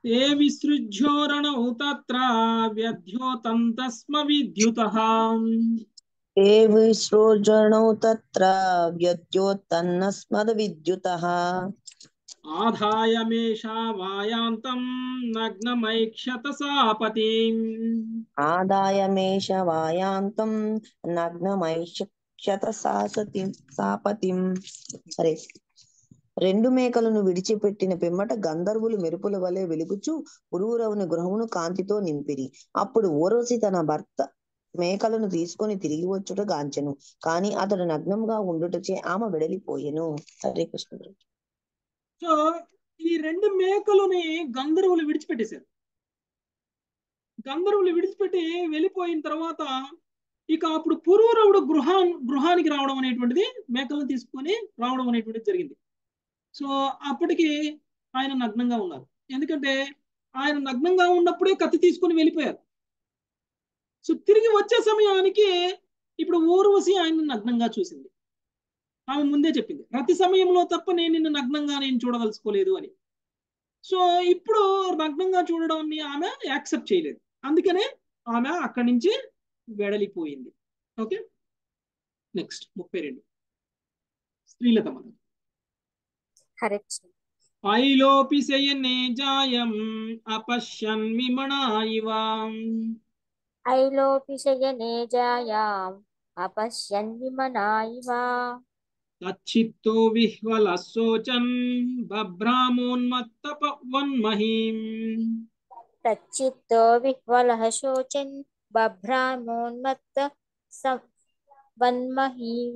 ते विसृज्योरणौ तत्र व्यध्योतन्तस्म विद्युतः ఏ విసృజనౌ తత్ర వ్యద్యోతన్నస్మద్విద్యుతః आधाय मेषावायान्तं नग्नमैक्षत सापतिम् ఆదాయమేష వాయాంతం నగ్నమైక్షత సాపతిం. సరే. రెండు మేకలను విడిచిపెట్టిన పిమ్మట గంధర్వులు మెరుపుల వలె వెలుగుచూ పురూరవుని గృహమును కాంతితో నింపిరి. అప్పుడు ఊర్వశి తన భర్త మేకలను తీసుకొని తిరిగి వచ్చుట గాంచెను. కాని అతడు నగ్నంగా ఉండుటచే ఆమె వెడలిపోయెను. హరే కృష్ణ. సో ఈ రెండు మేకలని గంధర్వులు విడిచిపెట్టేశారు. గంధర్వులు విడిచిపెట్టి వెళ్ళిపోయిన తర్వాత ఇక అప్పుడు పురూరవుడు గృహానికి రావడం అనేటువంటిది, మేకలను తీసుకొని రావడం అనేటువంటిది జరిగింది. సో అప్పటికి ఆయన నగ్నంగా ఉన్నారు. ఎందుకంటే ఆయన నగ్నంగా ఉన్నప్పుడే కత్తి తీసుకొని వెళ్ళిపోయారు. సో తిరిగి వచ్చే సమయానికి ఇప్పుడు ఊర్వశి ఆయన నగ్నంగా చూసింది. ఆమె ముందే చెప్పింది, ప్రతి సమయంలో తప్ప నేను నిన్ను నగ్నంగా నేను చూడదలుచుకోలేదు అని. సో ఇప్పుడు నగ్నంగా చూడడాన్ని ఆమె యాక్సెప్ట్ చేయలేదు. అందుకనే ఆమె అక్కడి నుంచి వెడలిపోయింది. ఓకే, నెక్స్ట్ 32 స్త్రీలత మనం. ఐలోపి శయనే జాయం అపశ్యన్ విమణా ఇవ ఐలోపి శయనే జాయాం అపశ్యన్ విమనా ఇవ తచ్చిత్తో విహ్వల శోచన్ బభ్రామోన్మత్తపవన్మహీం తచ్చిత్తో విహ్వలః శోచన్ బభ్రామోన్మత్త వన్మహీం.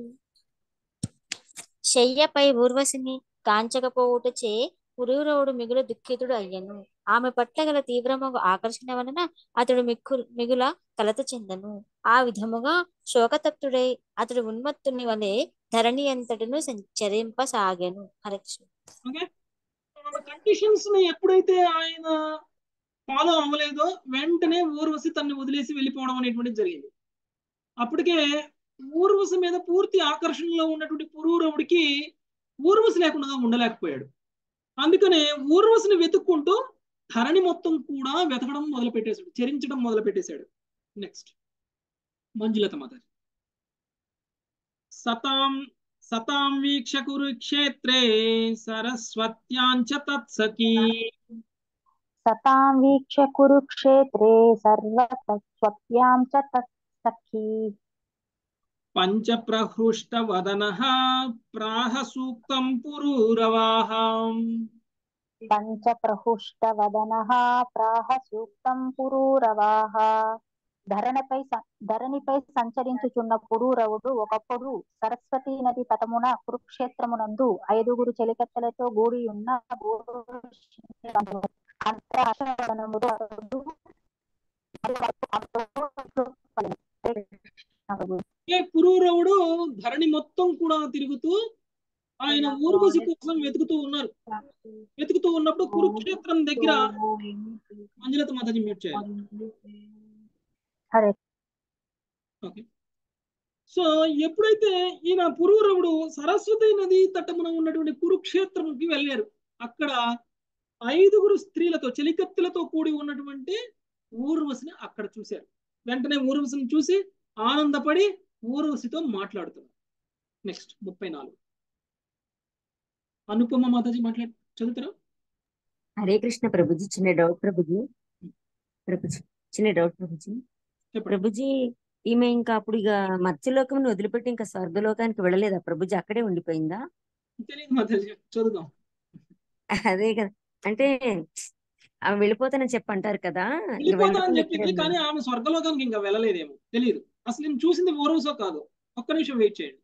శయ్యపై ఊర్వశిని కాంచకపోవుటచే పురూరవుడు మిగుల దుఃఖితుడు అయ్యను. ఆమె పట్ల గల తీవ్రముగా ఆకర్షణ వలన అతడు మిగుల కలత చెందను. ఆ విధముగా శోకతప్తుడై అతడు ఉన్మత్తుని వలె ధరణి అంతటను సంచరింపసాగెను. హరికృష్ణ. కండిషన్స్ ని ఎప్పుడైతే ఆయన ఫాలో అవ్వలేదో వెంటనే ఊర్వశి తన్ని వదిలేసి వెళ్ళిపోవడం అనేటువంటిది జరిగింది. అప్పటికే ఊర్వశి మీద పూర్తి ఆకర్షణలో ఉన్నటువంటి పురూరవుడికి ఊర్వశి లేకుండా ఉండలేకపోయాడు. అందుకనే ఊర్వశిని వెతుక్కుంటూ ధరణి మొత్తం కూడా వెతకడం మొదలు పెట్టేశాడు, చరించడం మొదలు పెట్టేశాడు. నెక్స్ట్ మంజులత మాత. సతాం వీక్ష కురుక్షేత్రే సరస్వత్యాంచ తత్సఖీ సతాం వీక్ష కురుక్షేత్రే సర్వస్వత్యాం చ తత్సఖీ పంచ ప్రహృష్ట వదనః ప్రాహ సూక్తం పురూరవాః పంచ ప్రహృష్ట వదనః ప్రాహ సూక్తం పురూరవాః. ధరణిపై సంచరించుచున్న పురూరవుడు ఒకప్పుడు సరస్వతీ నది తటమున కురుక్షేత్రమునందు 5 చెలికత్తెలతో గూడి ఉన్న పురూరవుడు ధరణి మొత్తం కూడా తిరుగుతూ ఆయన ఊర్వశి కోసం వెతుకుతూ ఉన్నప్పుడు కురుక్షేత్రం దగ్గర మంజులత మాతాజీ మ్యూట్ చేయాలి. ఓకే. సో ఎప్పుడైతే ఈయన పురూరవుడు సరస్వతి నది తటమున ఉన్నటువంటి కురుక్షేత్రంకి వెళ్ళారు, అక్కడ 5 స్త్రీలతో చెలికత్తెలతో కూడి ఉన్నటువంటి ఊర్వశిని అక్కడ చూశారు. వెంటనే ఊర్వశిని చూసి ఆనందపడి ఊర్వశితో మాట్లాడుతున్నారు. నెక్స్ట్ 34 అనుపమ మాతాజీ చదువుతారా? హరే కృష్ణ ప్రభుజీ. చిన్న డౌట్ ప్రభుజీ. ప్రభుజీ ఈమె ఇంకా అప్పుడు ఇక మత్స్యలోకం వదిలిపెట్టి ఇంకా స్వర్గలోకానికి వెళ్ళలేదా ప్రభుజీ? అక్కడే ఉండిపోయిందా? తెలియదు మాతాజీ, చదువుదాం. అదే కదా, అంటే ఆమె వెళ్ళిపోతానని చెప్పంటారు కదా. వెళ్ళిపోతానని చెప్పింది, కానీ ఆమె స్వర్గలోకానికి ఇంకా వెళ్ళలేదేమో తెలియదు. అసలు నేను చూసింది ఊర్వశో కాదు. ఒక్క నిమిషం వెయిట్ చేయండి.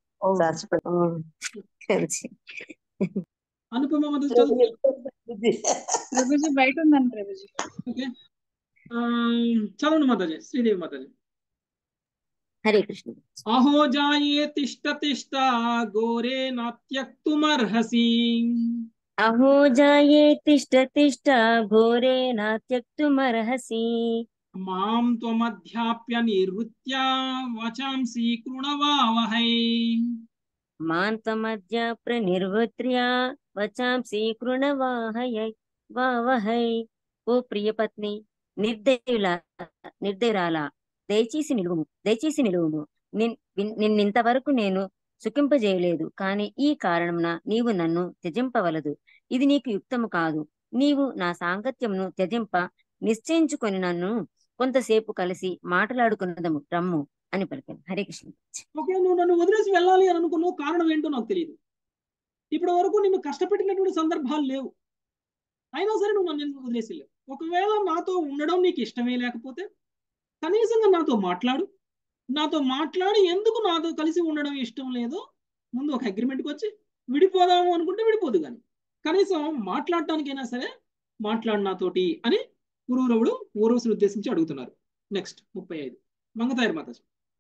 అనుపమ మాతాజీ ప్రభుజీ బయట ఉందండి ప్రభుజీ. ఓకే, చదవండి మాతాజీ. శ్రీదేవి మాతాజీ. హరే కృష్ణ. అహో జాయే తిష్ట తిష్ట గోరే నాత్యక్తుమర్హసి అహో జాయే తిష్ట తిష్ట ఘోరే నాత్యక్తుమర్హసి మాం త్వమధ్యాప్య నివృత్య వచాంసి కృణవావహై మాం త్వమధ్యాప్య నిర్వృత్య వచాంసి కృణవావహై. ఓ ప్రియపత్ని, నిర్దయురాలా, దయచేసి నిలువుము. నిన్నింతవరకు నేను సుఖింపజేయలేదు, కాని ఈ కారణమున నీవు నన్ను త్యజింపవలదు. ఇది నీకు యుక్తము కాదు. నీవు నా సాంగత్యమును త్యజింప నిశ్చయించుకొని నన్ను కొంతసేపు కలిసి మాట్లాడుకున్నదము రమ్ము అని పలికాను. హరే కృష్ణ. ఓకే, నువ్వు నన్ను వదిలేసి వెళ్ళాలి అని అనుకున్నావు, కారణం ఏంటో నాకు తెలియదు. ఇప్పటి వరకు నిన్ను కష్టపెట్టినటువంటి సందర్భాలు లేవు, అయినా సరే నువ్వు నన్ను వదిలేసి లేవు. ఒకవేళ నాతో ఉండడం నీకు ఇష్టమే లేకపోతే కనీసంగా నాతో మాట్లాడి ఎందుకు నాతో కలిసి ఉండడం ఇష్టం లేదో ముందు ఒక అగ్రిమెంట్కి వచ్చి విడిపోదాము అనుకుంటే విడిపోదు, కానీ కనీసం మాట్లాడటానికైనా సరే మాట్లాడు నాతోటి అని పురూరవుడు ఊర్వశిని ఉద్దేశించి అడుగుతున్నారు. నెక్స్ట్ 35 మంగతాయర్ మాత.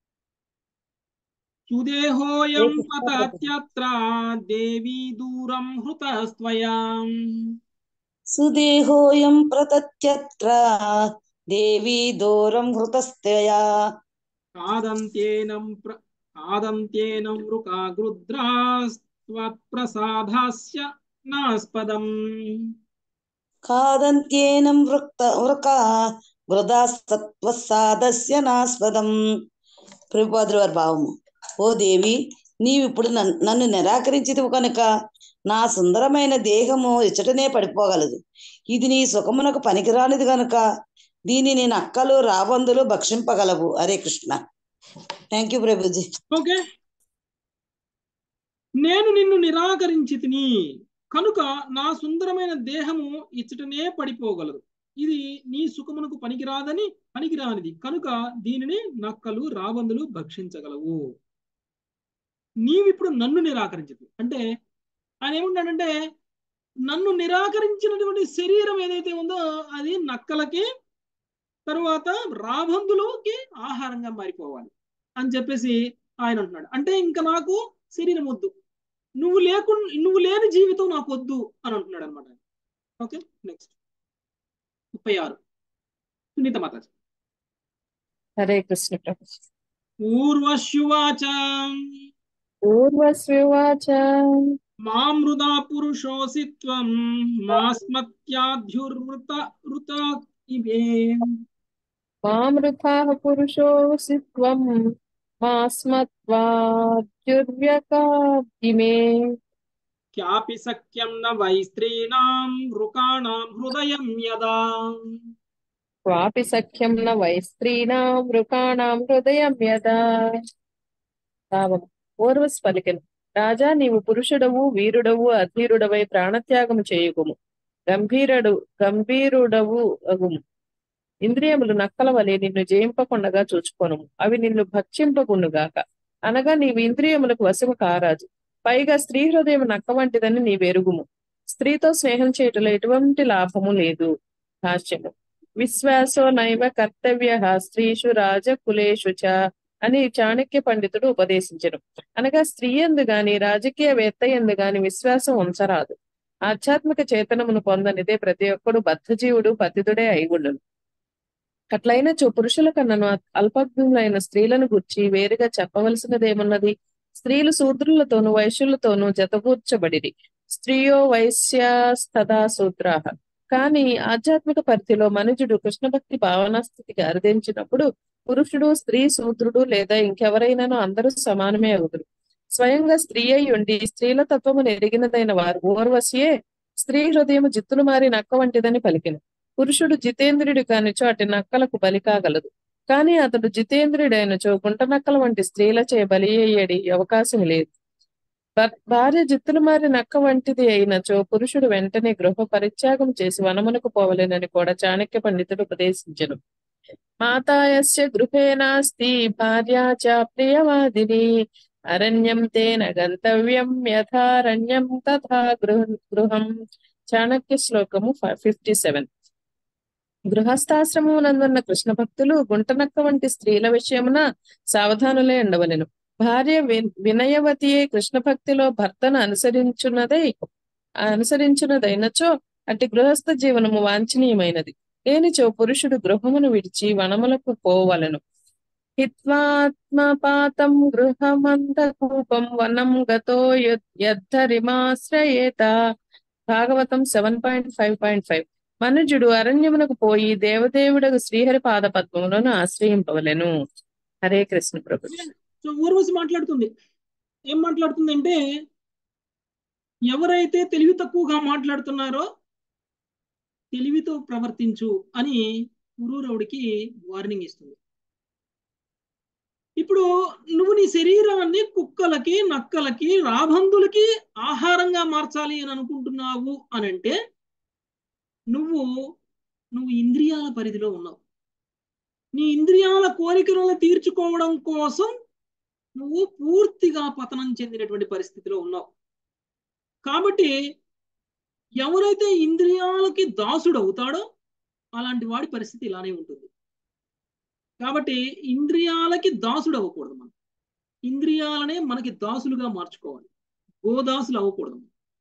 సుదేహోయం పతత్యత్ర దేవీ దూరం హృతస్త్వయా. సుదేహోయం ప్రతత్యత్ర దేవీ దూరం హృతస్త్వయా. ఆదంత్యేనం వృకాగృద్రాస్త్వత్ప్రసాదాస్య నాస్పదం. కాదంత్యేనం వృకా గృదాస్తత్వసాదస్య నాస్పదం. ప్రభుపాదుల వారి భావము. ఓ దేవి, నీవిప్పుడు నన్ను నిరాకరించితివి కనుక నా సుందరమైన దేహము ఇచ్చటనే పడిపోగలదు. ఇది నీ సుఖమునకు పనికిరానిది కనుక దీనిని నక్కలు రాబందులు భక్షింపగలవు. హరే కృష్ణ. థ్యాంక్ యూ ప్రభుజీ. ఓకే, నేను నిన్ను నిరాకరించితిని కనుక నా సుందరమైన దేహము ఇచ్చటనే పడిపోగలదు. ఇది నీ సుఖమునకు పనికిరానిది కనుక దీనిని నక్కలు రాబందులు భక్షించగలవు. నీవిప్పుడు నన్ను నిరాకరించదు అంటే ఆయన ఏముంటాడంటే, నన్ను నిరాకరించినటువంటి శరీరం ఏదైతే ఉందో అది నక్కలకి తరువాత రాబందులకి ఆహారంగా మారిపోవాలి అని చెప్పేసి ఆయన అంటున్నాడు. అంటే ఇంకా నాకు శరీరం వద్దు, నువ్వు లేని జీవితం నాకు వద్దు అని అంటున్నాడు అనమాట. ఓకే, నెక్స్ట్ 36 సునీత మాతాజీ. హరే కృష్ణ ప్రభు. ఊర్వశ్యువాచ మామృదా పురుషోసిత్వం మాస్మత్యాధ్యుర్వృత ఇవే. మామృతాః పురుషోసిత్వం మాస్మత్వాద్యుర్వ్యకాదిమే. క్యాపి సఖ్యం న వై స్త్రీణాం వృకాణాం హృదయం యదా. క్వాపి సఖ్యం న వై స్త్రీణాం వృకాణాం హృదయం యదా. భావము. ఊర్వశి పలికెను, రాజా, నీవు పురుషుడవు, వీరుడవు, అధీరుడవై ప్రాణత్యాగము చేయుకుము. గంభీరుడవు అగుము. ఇంద్రియములు నక్కల వలె నిన్ను జయింపకుండగా చూచుకొనుము. అవి నిన్ను భక్షింపకుండుగాక. అనగా నీవు ఇంద్రియములకు వశము కారాజు. పైగా స్త్రీ హృదయం నక్క వంటిదని నీవెరుగుము. స్త్రీతో స్నేహం చేయటంలో ఎటువంటి లాభము లేదు. భాష్యము. విశ్వాసో నైవ కర్తవ్య స్త్రీషు రాజకులేషు చ అని చాణక్య పండితుడు ఉపదేశించెను. అనగా స్త్రీ యందు గాని రాజకీయవేత్త యందు గాని విశ్వాసం ఉంచరాదు. ఆధ్యాత్మిక చేతనమును పొందనిదే ప్రతి ఒక్కడు బద్ధజీవుడు పతితుడే అయిగుండును. అట్లయినచో పురుషుల కన్నను అల్పజ్ఞులైన స్త్రీలను గుర్చి వేరుగా చెప్పవలసినదేమున్నది? స్త్రీలు శూద్రులతోనూ వైశ్యులతోనూ జతగూర్చబడిరి. స్త్రీయో వైశ్యాస్తదా శూద్రాః. కానీ ఆధ్యాత్మిక పరిధిలో మనుజుడు కృష్ణ భక్తి భావనా స్థితికి అర్థించినప్పుడు పురుషుడు, స్త్రీ, శూద్రుడు లేదా ఇంకెవరైనానో అందరూ సమానమే అవుతురు. స్వయంగా స్త్రీ అయి ఉండి స్త్రీల తత్వమును ఎరిగినదైన వారు ఊర్వశియే స్త్రీ హృదయము జిత్తులు మారి నక్క వంటిదని పలికెను. పురుషుడు జితేంద్రుడు కానిచో అటు నక్కలకు బలి కాగలదు. కానీ అతడు జితేంద్రుడైనచో గుంట నక్కల వంటి స్త్రీలచే బలి అయ్యేడి అవకాశం లేదు. భార్య జిత్తులు మారి నక్క వంటిది అయినచో పురుషుడు వెంటనే గృహ పరిత్యాగం చేసి వనమునకు పోవలేనని కూడా చాణక్య పండితుడు ఉపదేశించెను. మాతాయస్య గృహే నాస్తి భార్యా చ ప్రియవాదిని అరణ్యం తేన గంతవ్యం యథారణ్యం తథా గృహం. చాణక్య శ్లోకము 57. గృహస్థాశ్రమమునందున్న కృష్ణ భక్తులు గుంటనక్క వంటి స్త్రీల విషయమున సావధానులే ఉండవలెను. భార్య వినయవతియే కృష్ణ భక్తిలో భర్తను అనుసరించునదైనచో అట్టి గృహస్థ జీవనము వాంఛనీయమైనది. లేనిచో పురుషుడు గృహమును విడిచి వనములకు పోవలెను. హిత్వాత్మపాతం గృహమంతకూపం వనం గతో యద్ధరిమాశ్రయేత. భాగవతం 7.5.5. మనుజుడు అరణ్యమునకు పోయి దేవదేవుడకు శ్రీహరి పాద పద్మములను ఆశ్రయింపవలెను. హరే కృష్ణ ప్రభు. సో ఊర్వశి మాట్లాడుతుంది. ఏం మాట్లాడుతుందంటే, ఎవరైతే తెలివి తక్కువగా మాట్లాడుతున్నారో తెలివితో ప్రవర్తించు అని పురూరవుడికి వార్నింగ్ ఇస్తుంది. ఇప్పుడు నువ్వు నీ శరీరాన్ని కుక్కలకి, నక్కలకి, రాబందులకి ఆహారంగా మార్చాలి అని అనుకుంటున్నావు అని అంటే నువ్వు ఇంద్రియాల పరిధిలో ఉన్నావు. నీ ఇంద్రియాల కోరికలను తీర్చుకోవడం కోసం నువ్వు పూర్తిగా పతనం చెందినటువంటి పరిస్థితిలో ఉన్నావు. కాబట్టి ఎవరైతే ఇంద్రియాలకి దాసుడు అవుతాడో అలాంటి వాడి పరిస్థితి ఇలానే ఉంటుంది. కాబట్టి ఇంద్రియాలకి దాసుడు అవ్వకూడదు. మనం ఇంద్రియాలనే మనకి దాసులుగా మార్చుకోవాలి. గోదాసులు అవ్వకూడదు,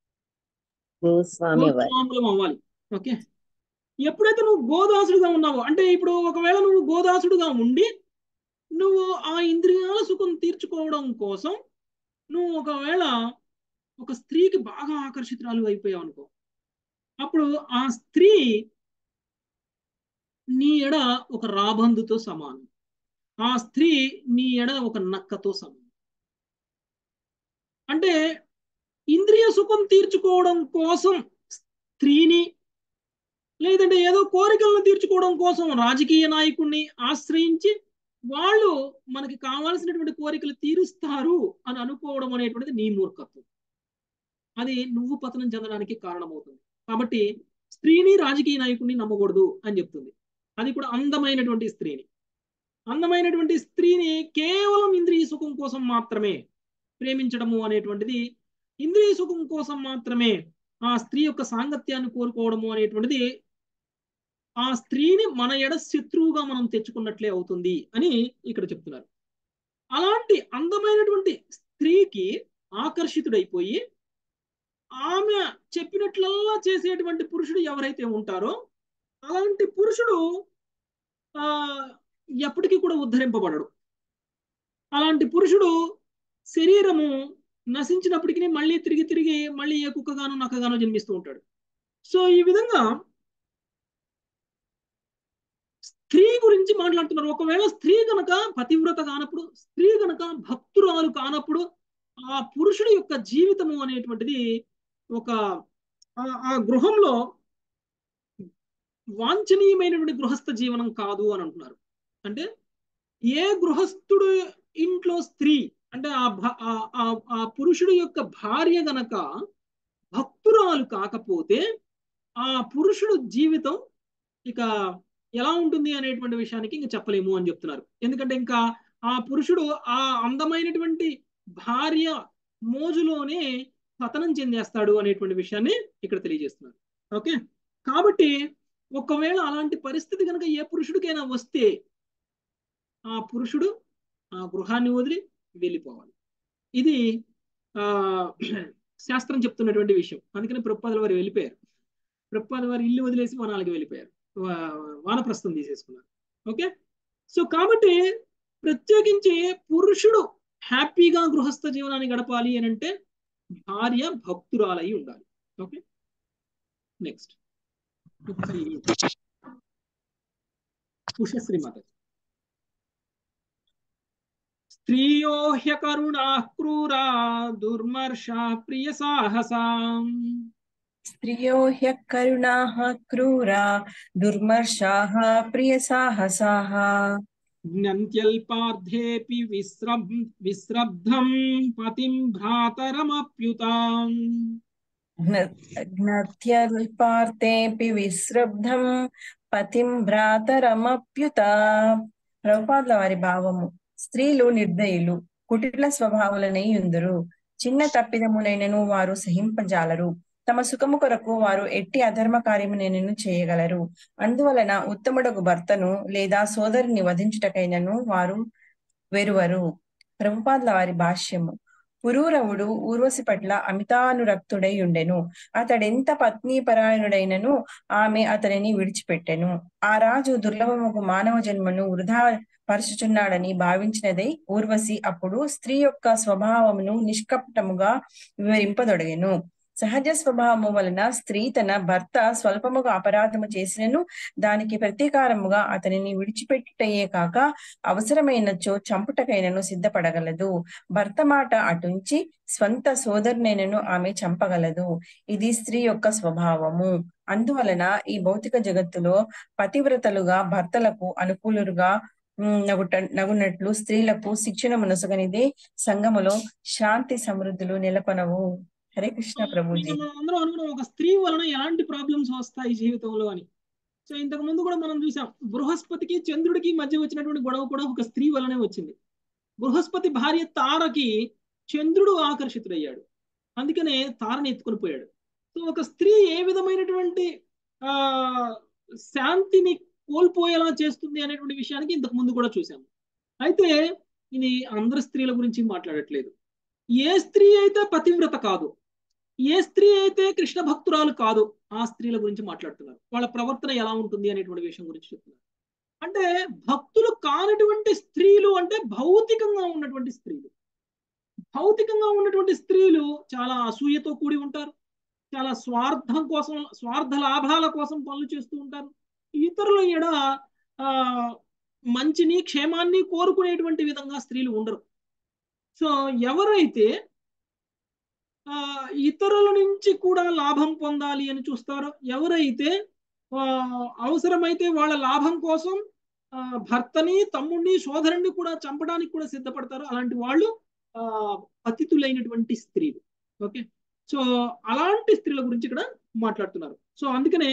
గోస్వాములం అవ్వాలి. ఓకే, ఎప్పుడైతే నువ్వు గోదాసుడుగా ఉన్నావో అంటే ఇప్పుడు ఒకవేళ నువ్వు గోదాసుడుగా ఉండి నువ్వు ఆ ఇంద్రియాల సుఖం తీర్చుకోవడం కోసం నువ్వు ఒకవేళ ఒక స్త్రీకి బాగా ఆకర్షితురాలు అయిపోయావు అనుకో, అప్పుడు ఆ స్త్రీ నీ ఎడ ఒక రాబందుతో సమానం, ఆ స్త్రీ నీ ఎడ ఒక నక్కతో సమానం. అంటే ఇంద్రియ సుఖం తీర్చుకోవడం కోసం స్త్రీని, లేదంటే ఏదో కోరికలను తీర్చుకోవడం కోసం రాజకీయ నాయకుడిని ఆశ్రయించి వాళ్ళు మనకి కావాల్సినటువంటి కోరికలు తీరుస్తారు అని అనుకోవడం అనేటువంటిది నీ మూర్ఖత్వం. అది నువ్వు పతనం చెందడానికి కారణమవుతుంది. కాబట్టి స్త్రీని, రాజకీయ నాయకుడిని నమ్మకూడదు అని చెప్తుంది. అది కూడా అందమైనటువంటి స్త్రీని. అందమైనటువంటి స్త్రీని కేవలం ఇంద్రియ సుఖం కోసం మాత్రమే ప్రేమించడము అనేటువంటిది, ఇంద్రియ సుఖం కోసం మాత్రమే ఆ స్త్రీ యొక్క సాంగత్యాన్ని కోరుకోవడము అనేటువంటిది ఆ స్త్రీని మన ఎడ శత్రువుగా మనం తెచ్చుకున్నట్లే అవుతుంది అని ఇక్కడ చెప్తున్నారు. అలాంటి అందమైనటువంటి స్త్రీకి ఆకర్షితుడైపోయి ఆమె చెప్పినట్లల్లా చేసేటువంటి పురుషుడు ఎవరైతే ఉంటారో అలాంటి పురుషుడు ఎప్పటికీ కూడా ఉద్ధరింపబడడు. అలాంటి పురుషుడు శరీరము నశించినప్పటికీ మళ్ళీ తిరిగి మళ్ళీ ఏ కుక్కగానో నక్కగానో జన్మిస్తూ ఉంటాడు. సో ఈ విధంగా స్త్రీ గురించి మాట్లాడుతున్నారు. ఒకవేళ స్త్రీ గనక పతివ్రత కానప్పుడు, స్త్రీ గనక భక్తురాలు కానప్పుడు ఆ పురుషుడి యొక్క జీవితము అనేటువంటిది ఒక ఆ గృహంలో వాంఛనీయమైనటువంటి గృహస్థ జీవనం కాదు అని అంటున్నారు. అంటే ఏ గృహస్థుడు ఇంట్లో స్త్రీ అంటే ఆ పురుషుడి యొక్క భార్య గనక భక్తురాలు కాకపోతే ఆ పురుషుడు జీవితం ఇక ఎలా ఉంటుంది అనేటువంటి విషయానికి ఇంకా చెప్పలేము అని చెప్తున్నారు. ఎందుకంటే ఇంకా ఆ పురుషుడు ఆ అందమైనటువంటి భార్య మోజులోనే పతనం చెందేస్తాడు అనేటువంటి విషయాన్ని ఇక్కడ తెలియజేస్తున్నారు. ఓకే, కాబట్టి ఒకవేళ అలాంటి పరిస్థితి కనుక ఏ పురుషుడికైనా వస్తే ఆ పురుషుడు ఆ గృహాన్ని వదిలి వెళ్ళిపోవాలి. ఇది శాస్త్రం చెప్తున్నటువంటి విషయం. అందుకని ప్రభుపాదుల వారు వెళ్ళిపోయారు. ప్రభుపాదుల వారు ఇల్లు వదిలేసి వనాలకి వెళ్ళిపోయారు, వానప్రస్థం తీసేసుకున్నారు. ఓకే, సో కాబట్టి ప్రత్యేకించి పురుషుడు హ్యాపీగా గృహస్థ జీవనాన్ని గడపాలి అని అంటే భార్య భక్తురాలై ఉండాలి. ఓకే, నెక్స్ట్ ఉషశ్రీ మాత. స్త్రియో హ్యకరుణా క్రూరా దుర్మర్షా ప్రియ సాహసా. స్త్రియో హ్యకరుణాః క్రూరా దుర్మర్షాః ప్రియ సాహసాః. జ్ఞంత్యల్పార్థేపి విశ్రబ్ధం పతిం భ్రాతరమప్యుతాం. జ్ఞత్యల్పార్థేపి విశ్రబ్ధం పతిం భ్రాతరమప్యుతా. ప్రభుపాదుల వారి భావము: స్త్రీలు నిర్దయులు, కుటిల స్వభావులనై యుందురు. చిన్న తప్పిదమునైనను వారు సహింపజాలరు. తమ సుఖము కొరకు వారు ఎట్టి అధర్మ కార్యమునైనను చేయగలరు. అందువలన ఉత్తముడగు భర్తను లేదా సోదరిని వధించుటకైనను వారు వెరువరు. ప్రభుపాదుల వారి భాష్యము: పురూరవుడు ఊర్వశి పట్ల అమితానురక్తుడై ఉండెను. అతడెంత పత్నీపరాయణుడైనను ఆమె అతనిని విడిచిపెట్టెను. ఆ రాజు దుర్లభముకు మానవ జన్మను వృధా పరుచుచున్నాడని భావించినదై ఊర్వశి అప్పుడు స్త్రీ యొక్క స్వభావమును నిష్కపటముగా వివరింపదొడగెను. సహజ స్వభావము వలన స్త్రీ తన భర్త స్వల్పముగా అపరాధము చేసినను దానికి ప్రతీకారముగా అతనిని విడిచిపెట్టుటయే కాక అవసరమైనచో చంపుటకైనను సిద్ధపడగలదు. భర్త మాట అటుంచి స్వంత సోదరునైనను ఆమె చంపగలదు. ఇది స్త్రీ యొక్క స్వభావము. అందువలన ఈ భౌతిక జగత్తులో పతివ్రతలుగా భర్తలకు అనుకూలుగా నగునట్లు స్త్రీలకు శిక్షణ మునసగనిదే సంఘములో శాంతి సమృద్ధులు నెలకొనవు. హరే కృష్ణ ప్రభుజీ. అందరూ అనుకున్నాం ఒక స్త్రీ వలన ఎలాంటి ప్రాబ్లమ్స్ వస్తాయి జీవితంలో అని. సో ఇంతకు ముందు కూడా మనం చూసాం, బృహస్పతికి చంద్రుడికి మధ్య వచ్చినటువంటి గొడవ కూడా ఒక స్త్రీ వలనే వచ్చింది. బృహస్పతి భార్య తారకి చంద్రుడు ఆకర్షితుడయ్యాడు, అందుకనే తారని ఎత్తుకొని పోయాడు. సో ఒక స్త్రీ ఏ విధమైనటువంటి శాంతిని కోల్పోయేలా చేస్తుంది అనేటువంటి విషయానికి ఇంతకు ముందు కూడా చూసాము. అయితే ఇది అందరి స్త్రీల గురించి మాట్లాడట్లేదు. ఏ స్త్రీ అయితే పతివ్రత కాదు, ఏ స్త్రీ అయితే కృష్ణ భక్తురాలు కాదు, ఆ స్త్రీల గురించి మాట్లాడుతున్నారు. వాళ్ళ ప్రవర్తన ఎలా ఉంటుంది అనేటువంటి విషయం గురించి చెప్తున్నారు. అంటే భక్తులు కానటువంటి స్త్రీలు అంటే భౌతికంగా ఉన్నటువంటి స్త్రీలు. భౌతికంగా ఉన్నటువంటి స్త్రీలు చాలా అసూయతో కూడి ఉంటారు, చాలా స్వార్థం కోసం, స్వార్థ లాభాల కోసం పనులు చేస్తూ ఉంటారు. ఇతరుల ఎడ మంచిని క్షేమాన్ని కోరుకునేటువంటి విధంగా స్త్రీలు ఉండరు. సో ఎవరైతే ఇతరుల నుంచి కూడా లాభం పొందాలి అని చూస్తారో, ఎవరైతే అవసరమైతే వాళ్ళ లాభం కోసం భర్తని, తమ్ముడిని, సోదరుణ్ణి కూడా చంపడానికి కూడా సిద్ధపడతారో అలాంటి వాళ్ళు పతితులైనటువంటి స్త్రీలు. ఓకే, సో అలాంటి స్త్రీల గురించి ఇక్కడ మాట్లాడుతున్నారు. సో అందుకనే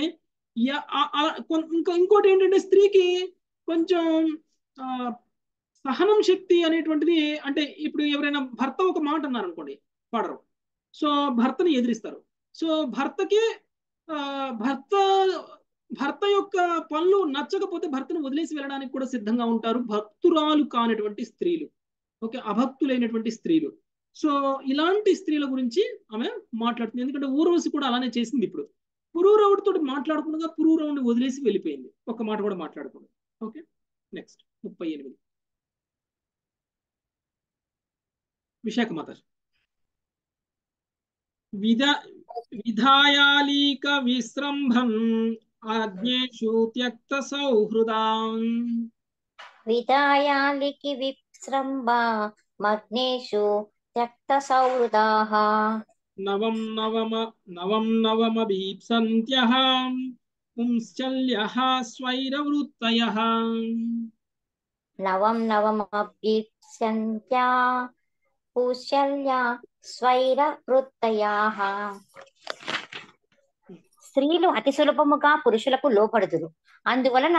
ఇంకోటి ఏంటంటే స్త్రీకి కొంచెం సహనం శక్తి అనేటువంటిది, అంటే ఇప్పుడు ఎవరైనా భర్త ఒక మాట అన్నారు అనుకోండి, పడరు. సో భర్తని ఎదిరిస్తారు. సో భర్తకి భర్త యొక్క పనులు నచ్చకపోతే భర్తను వదిలేసి వెళ్ళడానికి కూడా సిద్ధంగా ఉంటారు భక్తురాలు కానటువంటి స్త్రీలు. ఓకే, అభక్తులైనటువంటి స్త్రీలు. సో ఇలాంటి స్త్రీల గురించి ఆమె మాట్లాడుతుంది. ఎందుకంటే ఊర్వశి కూడా అలానే చేసింది. ఇప్పుడు పురూరవుడితో మాట్లాడకుండా పురూరవుడిని వదిలేసి వెళ్ళిపోయింది, ఒక్క మాట కూడా మాట్లాడకుండా. ఓకే, నెక్స్ట్ 38 విశాఖ మాత. విధాయాలీక విశ్రంభం ఆజ్ఞేషు త్యక్త సౌహృదాం. విధాయాలికి విశ్రంభ మగ్నేషు త్యక్త సౌహృదాః. నవం నవమభీప్సంత్యః పుంశ్చల్యః స్వైరవృత్తయః. నవం నవమభీప్సంత్యా పుంశ్చల్య స్వైరవృత్తయాః. స్త్రీలు అతి సులభముగా పురుషులకు లోపడుదురు. అందువలన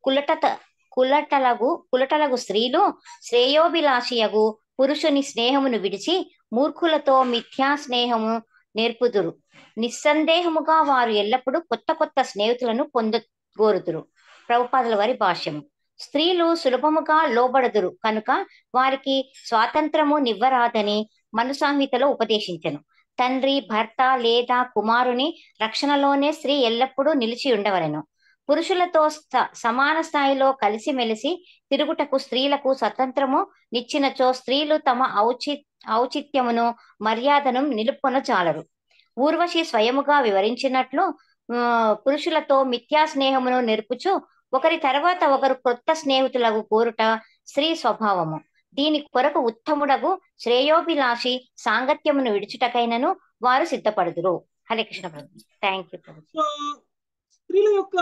కులటలగు స్త్రీలు శ్రేయోభిలాషియగు పురుషుని స్నేహమును విడిచి మూర్ఖులతో మిథ్యా స్నేహము నేర్పుదురు. నిస్సందేహముగా వారు ఎల్లప్పుడూ కొత్త కొత్త స్నేహితులను పొందగోరుదురు. ప్రభుపాదుల వారి భాష్యము. స్త్రీలు సులభముగా లోబడుదురు కనుక వారికి స్వాతంత్రము నివ్వరాదని మనుసంహితలో ఉపదేశించెను. తండ్రి, భర్త లేదా కుమారుని రక్షణలోనే స్త్రీ ఎల్లప్పుడూ నిలిచి ఉండవలెను. పురుషులతో సమాన స్థాయిలో కలిసిమెలిసి తిరుగుటకు స్త్రీలకు స్వతంత్రము నిచ్చినచో స్త్రీలు తమ ఔచిత్యమును మర్యాదను నిలుపుకొనజాలరు. ఊర్వశి స్వయముగా వివరించినట్లు పురుషులతో మిథ్యా స్నేహమును నేర్పుచు ఒకరి తర్వాత ఒకరు కొత్త స్నేహితులకు కోరుట స్త్రీ స్వభావము. దీని కొరకు ఉత్తముడగు శ్రేయోభిలాషి సాంగత్యమును విడిచుటకైనను వారు సిద్ధపడుదురు. హరే కృష్ణ ప్రభు. థ్యాంక్ యూ ప్రభు. స్త్రీల యొక్క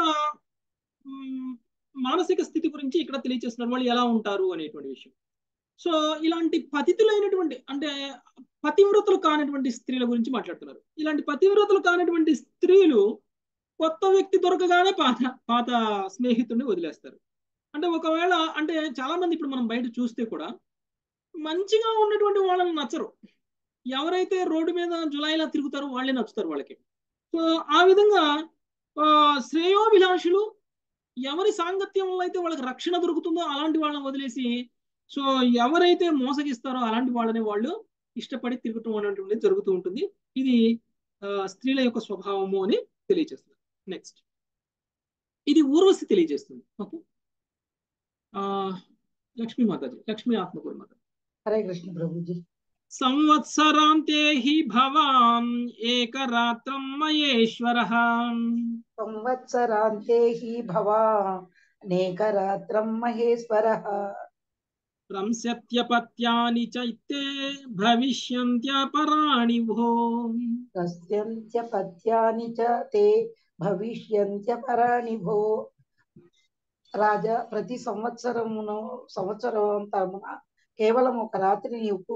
మానసిక స్థితి గురించి ఇక్కడ తెలియజేస్తున్నారు, వాళ్ళు ఎలా ఉంటారు అనేటువంటి విషయం. సో ఇలాంటి పతితులైనటువంటి, అంటే పతివ్రతలు కానటువంటి స్త్రీల గురించి మాట్లాడుతున్నారు. ఇలాంటి పతివ్రతలు కానటువంటి స్త్రీలు కొత్త వ్యక్తి దొరకగానే పాత స్నేహితుడిని వదిలేస్తారు. అంటే ఒకవేళ, అంటే చాలా మంది ఇప్పుడు మనం బయట చూస్తే కూడా మంచిగా ఉన్నటువంటి వాళ్ళని నచ్చరు. ఎవరైతే రోడ్డు మీద జులైలా తిరుగుతారో వాళ్ళే నచ్చుతారు వాళ్ళకి. సో ఆ విధంగా శ్రేయోభిలాషులు ఎవరి సాంగత్యంలో అయితే వాళ్ళకి రక్షణ దొరుకుతుందో అలాంటి వాళ్ళని వదిలేసి, సో ఎవరైతే మోసగిస్తారో అలాంటి వాళ్ళని వాళ్ళు ఇష్టపడి తిరుగుతూ అనేటువంటిది జరుగుతూ ఉంటుంది. ఇది స్త్రీల యొక్క స్వభావము అని తెలియజేస్తుంది. నెక్స్ట్, ఇది ఊర్వశి తెలియజేస్తుంది. ఓకే, లక్ష్మీ మాతాజీ, లక్ష్మీ ఆత్మకూరు మాత. హరే కృష్ణ ప్రభుజీ. సంవత్సరాంతే హి భవాన్ ఏకరాత్రం మహేశ్వరః. సంవత్సరాంతే హి భవానేకరాత్రం మహేశ్వరః. రంస్యత్యపత్యాని చైతే భవిష్యంత్యపరాణి భో. తస్యంత్యపత్యాని చ తే భవిష్యంత్యపరాణి భో. రాజా, ప్రతి సంవత్సరాంతమున కేవలం ఒక రాత్రి నీవు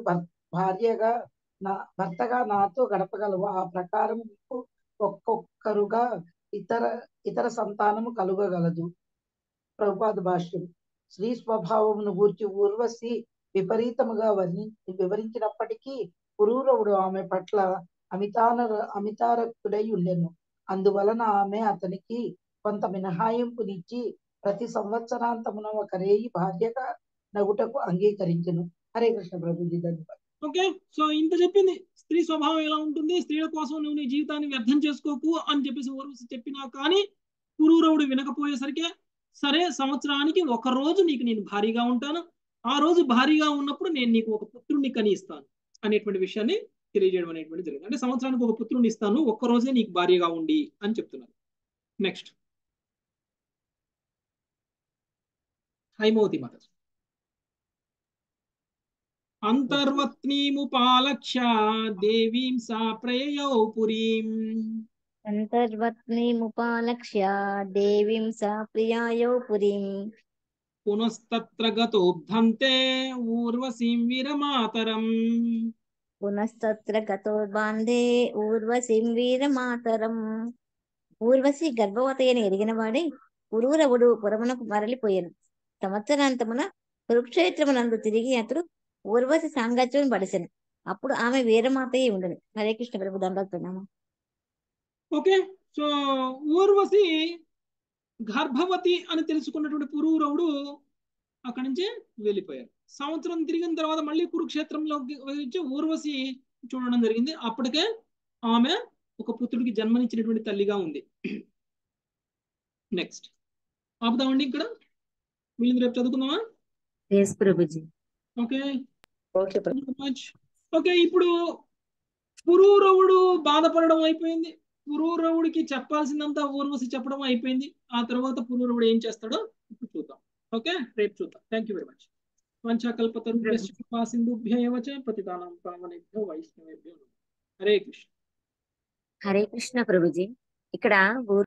భర్తగా నాతో గడపగలవు. ఆ ప్రకారం నీకు ఒక్కొక్కరుగా ఇతర సంతానము కలుగగలదు. ప్రభుపాద భాష్యం. స్త్రీ స్వభావమును గూర్చి ఊర్వశి విపరీతముగా వివరించినప్పటికీ పురూరవుడు ఆమె పట్ల అమితారక్తుడై ఉండెను. అందువలన ఆమె అతనికి కొంత మినహాయింపునిచ్చి ప్రతి సంవత్సరాంతమున ఒక రేయి భార్యగా నగుటకు అంగీకరించెను. హరే కృష్ణ ప్రభుజీ, ధన్యవాదాలు. ఓకే, సో ఇంత చెప్పింది. స్త్రీ స్వభావం ఎలా ఉంటుంది, స్త్రీల కోసం నువ్వు నీ జీవితాన్ని వ్యర్థం చేసుకోకు అని చెప్పేసి ఊర్వశి చెప్పినా కానీ పురూరవుడు వినకపోయేసరికి, సరే సంవత్సరానికి ఒక రోజు నీకు నేను భారీగా ఉంటాను, ఆ రోజు భారీగా ఉన్నప్పుడు నేను నీకు ఒక పుత్రుడిని కని ఇస్తాను అనేటువంటి విషయాన్ని తెలియజేయడం అనేటువంటి జరిగింది. అంటే సంవత్సరానికి ఒక పుత్రుడిని ఇస్తాను, ఒక్క రోజే నీకు భారీగా ఉండి అని చెప్తున్నారు. నెక్స్ట్ హైమవతి మాత. అంతర్వత్నీముపాలక్ష్య దేవీం సా ప్రయయౌ పురీం. అంతర్వత్నీముపాలక్ష్య దేవీం సా ప్రియాయౌ పురీం. పునస్తత్ర గతోబ్ధంతే ఊర్వశీం వీరమాతరం. పునస్తత్ర గతోర్బాంధే ఊర్వశీం వీరమాతరం. ఊర్వశి గర్భవతి అని ఎరిగిన వాడే పురూరవుడు పురమునకు మరలిపోయాను. సంవత్సరాంతమున కురుక్షేత్రమునందు తిరిగి అతడు ఊర్వశి సాంగత్యం పడిసెను. అప్పుడు ఆమె వీరమాతయే ఉండను. హరే కృష్ణ ప్రభు, దండాలు ప్రణామం. ఓకే, సో ఊర్వశి గర్భవతి అని తెలుసుకున్నటువంటి పురూరవుడు అక్కడి నుంచి వెళ్ళిపోయారు. సంవత్సరం తిరిగిన తర్వాత మళ్ళీ కురుక్షేత్రంలో వచ్చి ఊర్వశి చూడడం జరిగింది. అప్పటికే ఆమె ఒక పుత్రుడికి జన్మనిచ్చినటువంటి తల్లిగా ఉంది. నెక్స్ట్ ఆపుదామండి ఇక్కడ. వీళ్ళు రేపు చదువుకుందామా? Okay, okay. ఇప్పుడు పురూరవుడు బాధపడడం అయిపోయింది. పురూరవుడికి చెప్పాల్సిందంతా ఊర్వశి చెప్పడం అయిపోయింది. ఆ తర్వాత పురూరవుడు ఏం చేస్తాడో ఇప్పుడు చూద్దాం. ఓకే, రేపు చూద్దాం. Thank you very much. వంచాకల్పతరుభ్యశ్చ కృపా సింధుభ్యో ఏవ చ పతితానాం పావనేభ్యో వైష్ణవేభ్యో నమః. హరే కృష్ణ. హరే కృష్ణ ప్రభుజీ. ఇక్కడ